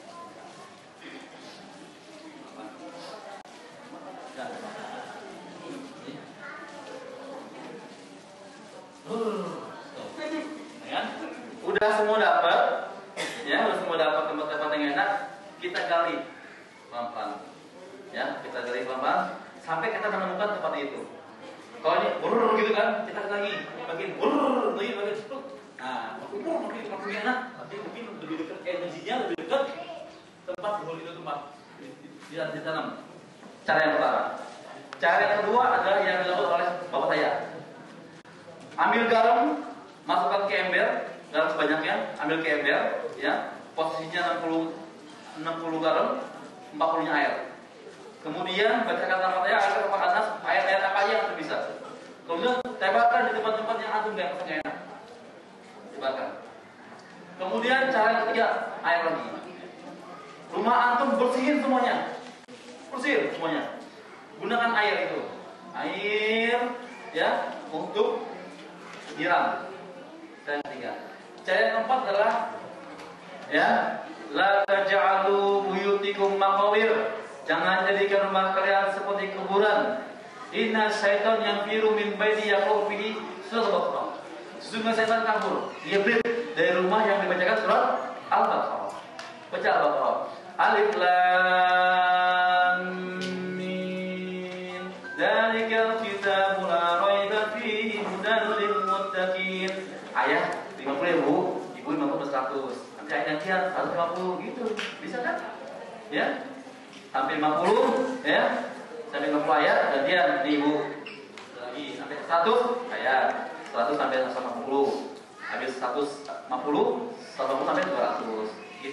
Udah semua dapat, ya, udah semua dapat tempat-tempat yang enak, kita gali pelan-pelan, ya, kita gali pelan-pelan sampai kita menemukan tempat itu. Kalau ini burr gitu kan, kita lagi bagian burr, lagi bagian cepet. Nah, makin enak, tapi mungkin lebih dekat energinya lebih dekat tempat burr itu tempat ditanam. Cara yang pertama. Cara yang kedua adalah yang dilakukan oleh bapak saya. Ambil garam, masukkan ke ember, garam sebanyaknya, ambil ke ember, ya, posisinya 60 garam, 40-nya air. Kemudian bacakan Al-Fatihah, ayat Al Anas, ayat-ayat apa aja yang antum bisa. Kemudian tebarkan di tempat-tempat yang antum gak enak. Tebarkan. Kemudian cara yang ketiga, air lagi. Rumah antum bersihin semuanya, bersihin semuanya. Gunakan air itu, air, ya, untuk nyiram. Dan ketiga. Cara yang keempat adalah, ya, la taj'alu buyutikum maqabir. Jangan jadikan rumah kalian seperti kuburan. Inna syaitan yang firu min baiti yaqulu fihi surat Al-Baqarah. Sesungguhnya syaitan kabur, dia berit dari rumah yang dibacakan surat Al-Baqarah. Baca Al-Baqarah. Alif lam mim. Dzalikal kitabu la raiba fihi hudan lil muttaqin. Ayat 50.000, ibu 50 100. Nanti ayat gantian 150 gitu. Bisa kan? Ya. Sampai 50, ya. Sampai 50 ayat gantian di ibu. Lagi sampai 100 ayat. 100 sampai 150. Habis 150, 150 sampai 200. Gitu kan.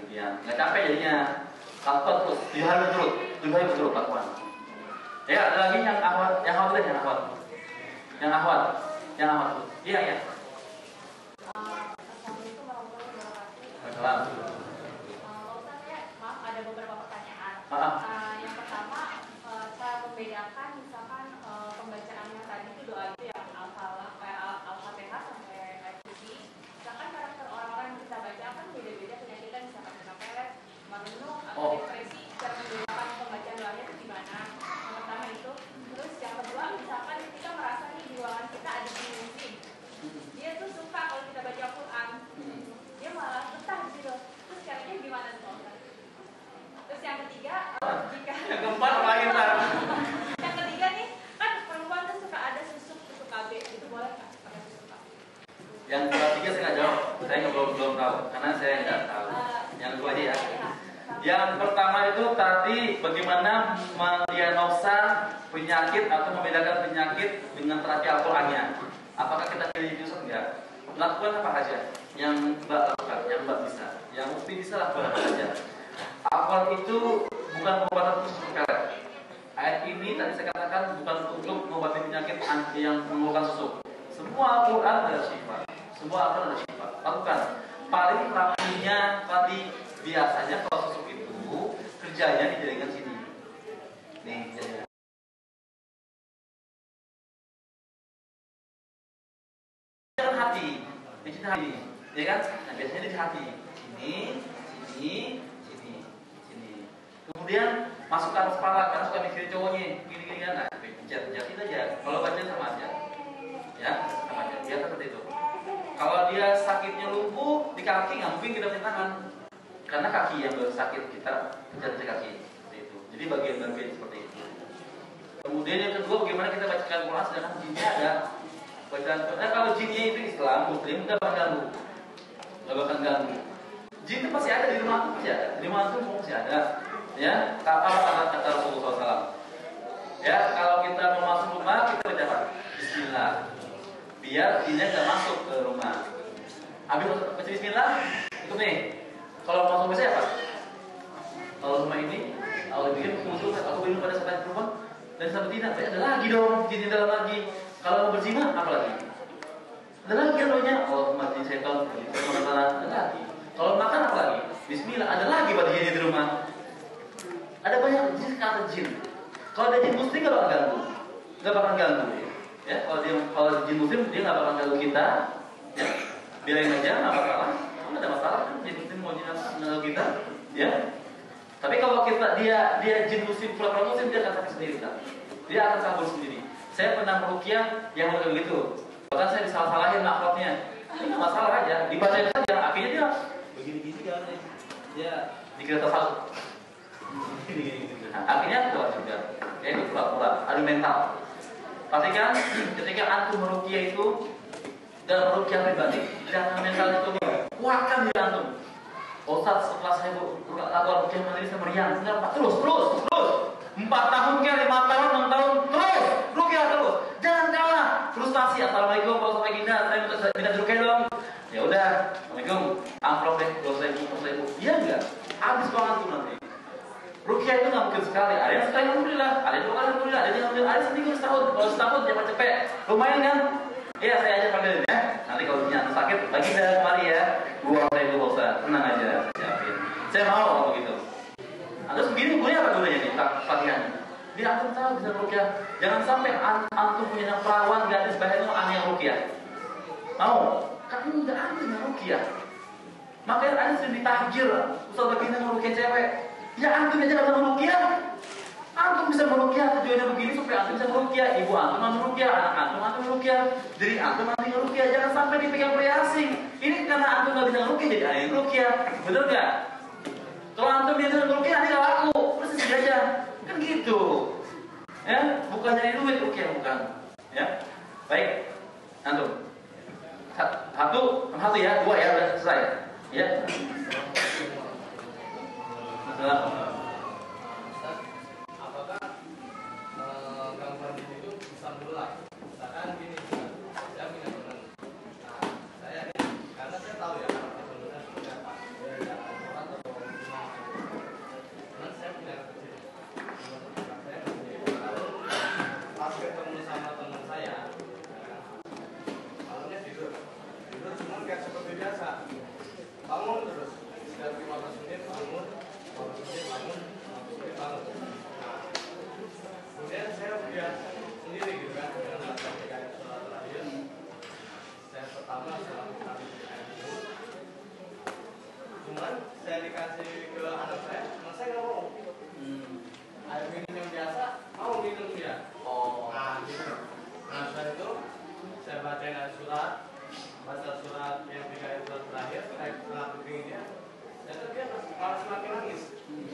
demikian. Nggak capek jadinya. Lakukan terus, 7 hari berturut lakukan. Ya, ada lagi yang ahwat, yang ahwat. Iya, ya. Assalamualaikum warahmatullahi wabarakatuh. Waalaikumsalam. Maaf, ada beberapa pertanyaan. Yang pertama, cara membedakan misalkan pembacaan yang tadi itu doa itu yang Al-Fatihah sampai ayat suci. Misalkan karakter orang-orang yang kita baca kan beda-beda penyakitnya, misalkan kena pelet, mengenuk, atau depresi. Cara membedakan pembacaan doanya itu gimana? Yang pertama itu. Terus yang kedua, misalkan kita merasa nih di ruangan kita ada muslim. Dia tuh suka kalau kita baca Quran. Dia malah betah gitu. Terus caranya gimana tuh? Terus yang ketiga, jika Yang keempat lagi ntar. yang ketiga nih, kan perempuan tuh suka ada susuk KB, itu boleh nggak pakai susuk KB? Yang ketiga saya nggak jawab, saya belum tahu karena saya nggak tahu. Yang kedua aja ya. Yang pertama itu tadi bagaimana mendiagnosa penyakit atau membedakan penyakit dengan terapi Al-Qur'annya. Apakah kita pilih Yusuf enggak? Lakukan apa saja yang Mbak lakukan, yang Mbak bisa, yang Ukti bisa lakukan apa saja. Al-Quran itu bukan pengobatan khusus perkara. Ayat ini tadi saya katakan bukan untuk mengobati penyakit yang mengeluarkan susuk. Semua Al-Quran ada sifat. Semua Al-Quran ada sifat. Lakukan. Paling rapinya tadi biasanya kalau susuk itu kerjanya di jaringan sini. Nih, jaringan. Hati, di hati, ya kan? Nah biasanya di hati, sini. Kemudian masuk ke atas kepala, karena suka mikirin cowoknya, gini kan? Nah, pencet aja. Kalau baca sama aja, ya sama aja. Biasa seperti itu. Kalau dia sakitnya lumpuh di kaki, nggak mungkin kita pencet tangan, karena kaki yang sakit kita pencet kaki, seperti itu. Jadi bagian-bagian seperti itu. Kemudian yang kedua, bagaimana kita bacakan Quran sedangkan jinnya ada. Bacaan Quran, kalau jinnya itu Islam, Muslim, nggak bakal ganggu. Jin itu pasti ada di rumah, pasti ada. Di rumah itu pasti ada. Ya, kata Rasulullah SAW. Ya, kalau kita mau masuk rumah, kita baca apa? Bismillah. Biar jinnya nggak masuk ke rumah. Habis baca Bismillah, itu nih. Kalau masuk biasanya apa? Kalau rumah ini, kalau bikin musuh, aku bingung pada saat rumah dan sampai tidak, ada lagi dong, jin di dalam lagi. Kalau mau berzina, apa lagi? Ada lagi doanya. Oh, mati setan, ada lagi. Kalau makan apa lagi? Bismillah, ada lagi pada jin di rumah. Ada banyak jin kata jin. Kalau ada jin muslim nggak bakal ganggu. Ya, kalau jin muslim dia nggak bakal ganggu kita. Ya, biarin aja, nggak masalah. Nggak ada masalah kan jin muslim mau ganggu kita. Ya. Tapi kalau dia jin muslim pura-pura muslim dia akan sakit sendiri kan. Dia akan kabur sendiri. Saya pernah meruqyah yang model begitu. Bahkan saya disalah-salahin makhluknya. Ini nggak masalah aja, dibacain saja. Akhirnya dia begini-gini kan. Ya, dikira tasawuf. Akhirnya keluar juga. Ya itu pura-pura, adu mental. Pastikan ketika antum meruqyah itu dan meruqyah pribadi, jangan mental itu kuatkan diri antum. Ustaz, setelah saya lakukan ruqyah mandiri saya meriang. Terus. 4 tahun ke 5 tahun, 6 tahun, terus ruqyah terus. Jangan kalah. Frustasi. Assalamualaikum, Pak Ustaz Ginda, saya minta ruqyah dong. Ya udah, Assalamualaikum. Amplop deh, 2.000. Iya enggak? Habis uang antum nanti. Ruqyah itu nggak mungkin sekali. Ada yang sekali alhamdulillah, ada yang 2 kali alhamdulillah, ada yang alhamdulillah, ada seminggu setahun. Kalau setahun cepet-cepet, lumayan kan? Iya, saya aja panggilin ya. Nanti kalau punya sakit, bagi saya kemari ya. 2.000 Ustaz, tenang aja, siapin. Saya mau kalau begitu. Terus begini gunanya apa gunanya nih? Latihannya. Biar antum tahu bisa ruqyah. Jangan sampai antum punya perawan gadis bahaya itu aneh yang ruqyah. Mau? Kan enggak ada yang ruqyah. Makanya ada sering ditahjir. Ustaz begini ngeruqyah cewek. Ya antum aja nggak meruqyah. Antum bisa meruqyah, tujuannya begini supaya antum bisa meruqyah. Ibu antum meruqyah, anak antum meruqyah, diri antum meruqyah. Jangan sampai dipegang pria asing. Ini karena antum nggak bisa meruqyah jadi ada yang meruqyah. Betul nggak? Kalau antum bisa meruqyah, nanti nggak laku. Persis aja. Kan gitu. Ya, bukan nyari duit ruqyah bukan. Ya, baik. Antum. Satu ya, 2 ya, udah selesai. Ya. Apakah gangguan itu bisa menular? Misalkan gini, saya punya teman. Nah, saya ini karena saya tahu ya kalau teman seperti apa. Dia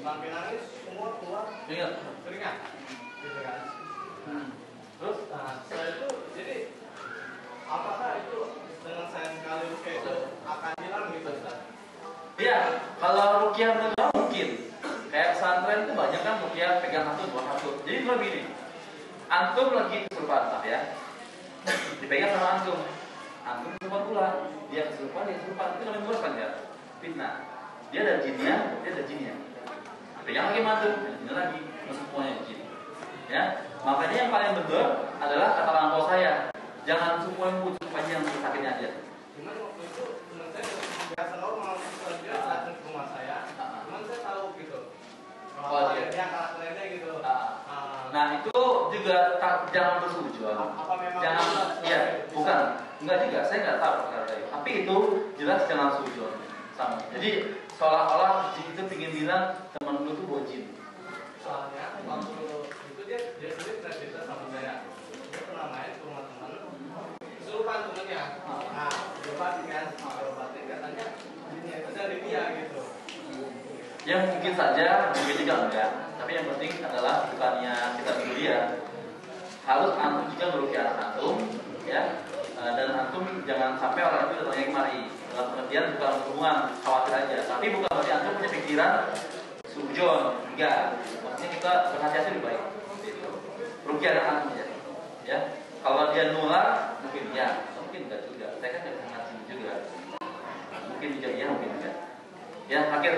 sampai nangis semua keluar keringat gitu kan. Terus setelah itu jadi apakah itu dengan saya sekali rukyah itu akan hilang gitu Ustaz? Iya, kalau rukyah menular mungkin. Kayak pesantren itu banyak kan rukyah pegang satu dua satu. Jadi kalau gini, antum lagi kesurupan ya, dipegang sama antum kesurupan pula, dia kesurupan itu namanya menularkan ya, fitnah. Dia ada jinnya, dipegang lagi mantum, jinnya lagi, semuanya jin. Ya, makanya yang paling betul adalah kata orang tua saya, jangan semua yang butuh yang sakitnya aja. Cuman waktu itu teman saya biasa normal, dia datang ke rumah saya, cuman saya tahu gitu. Kalau dia karakternya gitu. Nah itu juga jangan bersujon. Apa memang? Jangan, ya bukan, enggak juga. Saya nggak tahu kata itu. Tapi itu jelas jangan sujon. Sama. Jadi seolah-olah jin itu ingin bilang teman lu tuh bawa jin. Soalnya waktu itu dia sendiri pernah cerita sama saya. Dia pernah main ke rumah teman, kesurupan temennya. Nah, diobatin katanya jinnya itu dari dia gitu. Ya mungkin saja, mungkin juga enggak. Tapi yang penting adalah bukannya kita dulu dia. Harus antum juga merukyah anak antum, ya. Dan antum jangan sampai orang itu datangnya kemari. Dalam pengertian bukan hubungan khawatir aja. Tapi bukan berarti antum punya pikiran sujon, enggak. Maksudnya kita berhati-hati lebih baik. Rukyah anak antum aja, ya. Kalau dia nular, mungkin ya, mungkin enggak juga. Saya kan nggak bisa ngaji juga. Mungkin juga ya, mungkin enggak. Ya, akhir.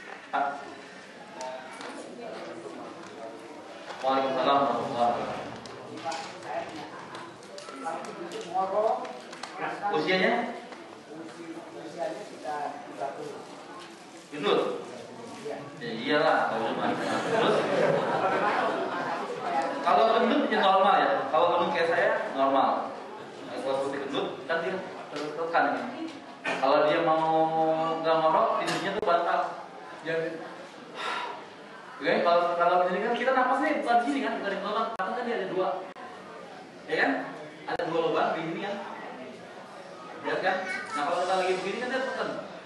Waalaikumsalam warahmatullahi wabarakatuh. Usianya? Usianya kita 30. Gendut? Ya iyalah, kalau gendut. Terus? Kalau gendut ya normal ya. Kalau gendut kayak saya normal. Kalau seperti gendut kan dia tertekan ini. Kalau dia mau nggak ngorok, tidurnya tuh bantal. Jadi, oke, kalau ini kan kita napasnya bukan di sini kan, bukan di lubang, kan dia ada dua, ya kan? Ada dua lubang di sini kan, lihat kan? Nah kalau kita lagi begini kan dia tekan,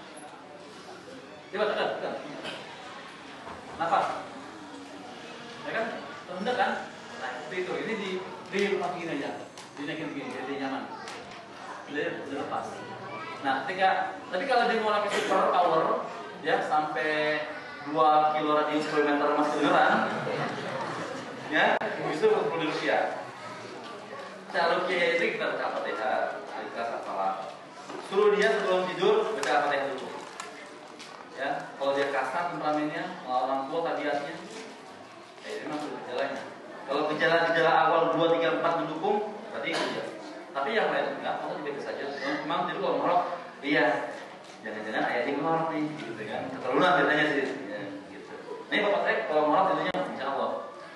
coba tekan, napas, ya kan? Rendah kan? Nah itu ini di lepas begini aja, dinaikin begini, jadi nyaman, dia lepas. Nah tapi kalau dia mau pakai super power ya sampai 2 kilo radius kilometer masih kedengeran ya itu perlu dirukyah. Cara rukyah itu kita baca Al-Fatihah, Al-Ikhlas, Al-Falaq. Suruh dia sebelum tidur baca Al-Fatihah dulu ya. Kalau dia kasar temperamennya, orang tua tabiatnya ini masuk gejalanya. Kalau gejala-gejala awal 2, 3, 4 mendukung berarti itu ya. Tapi yang lain enggak, kalau dibiasa saja. Memang tidur kalau merok iya, jangan-jangan ayahnya ngorok nih, gitu kan? Keturunan biasanya sih, ya, gitu. Nih bapak saya kalau ngorok tidurnya, insya Allah.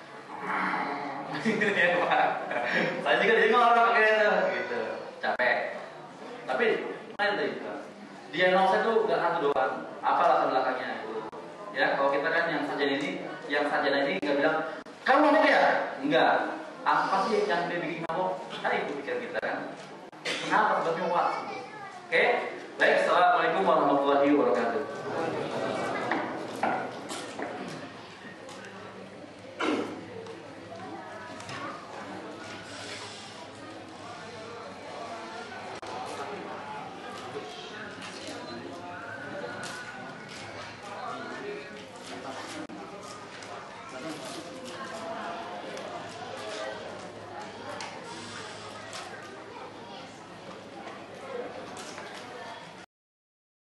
Ya pak, saya juga jadi ngorok kayak gitu, capek. Tapi main deh, diagnosa itu nggak satu doang, apa latar belakangnya itu. Ya, kalau kita kan yang sarjana ini nggak bilang, kamu mabuk ya? Enggak. Apa sih yang dia bikin mabuk? Kan itu pikir kita kan. Kenapa sebabnya waktu?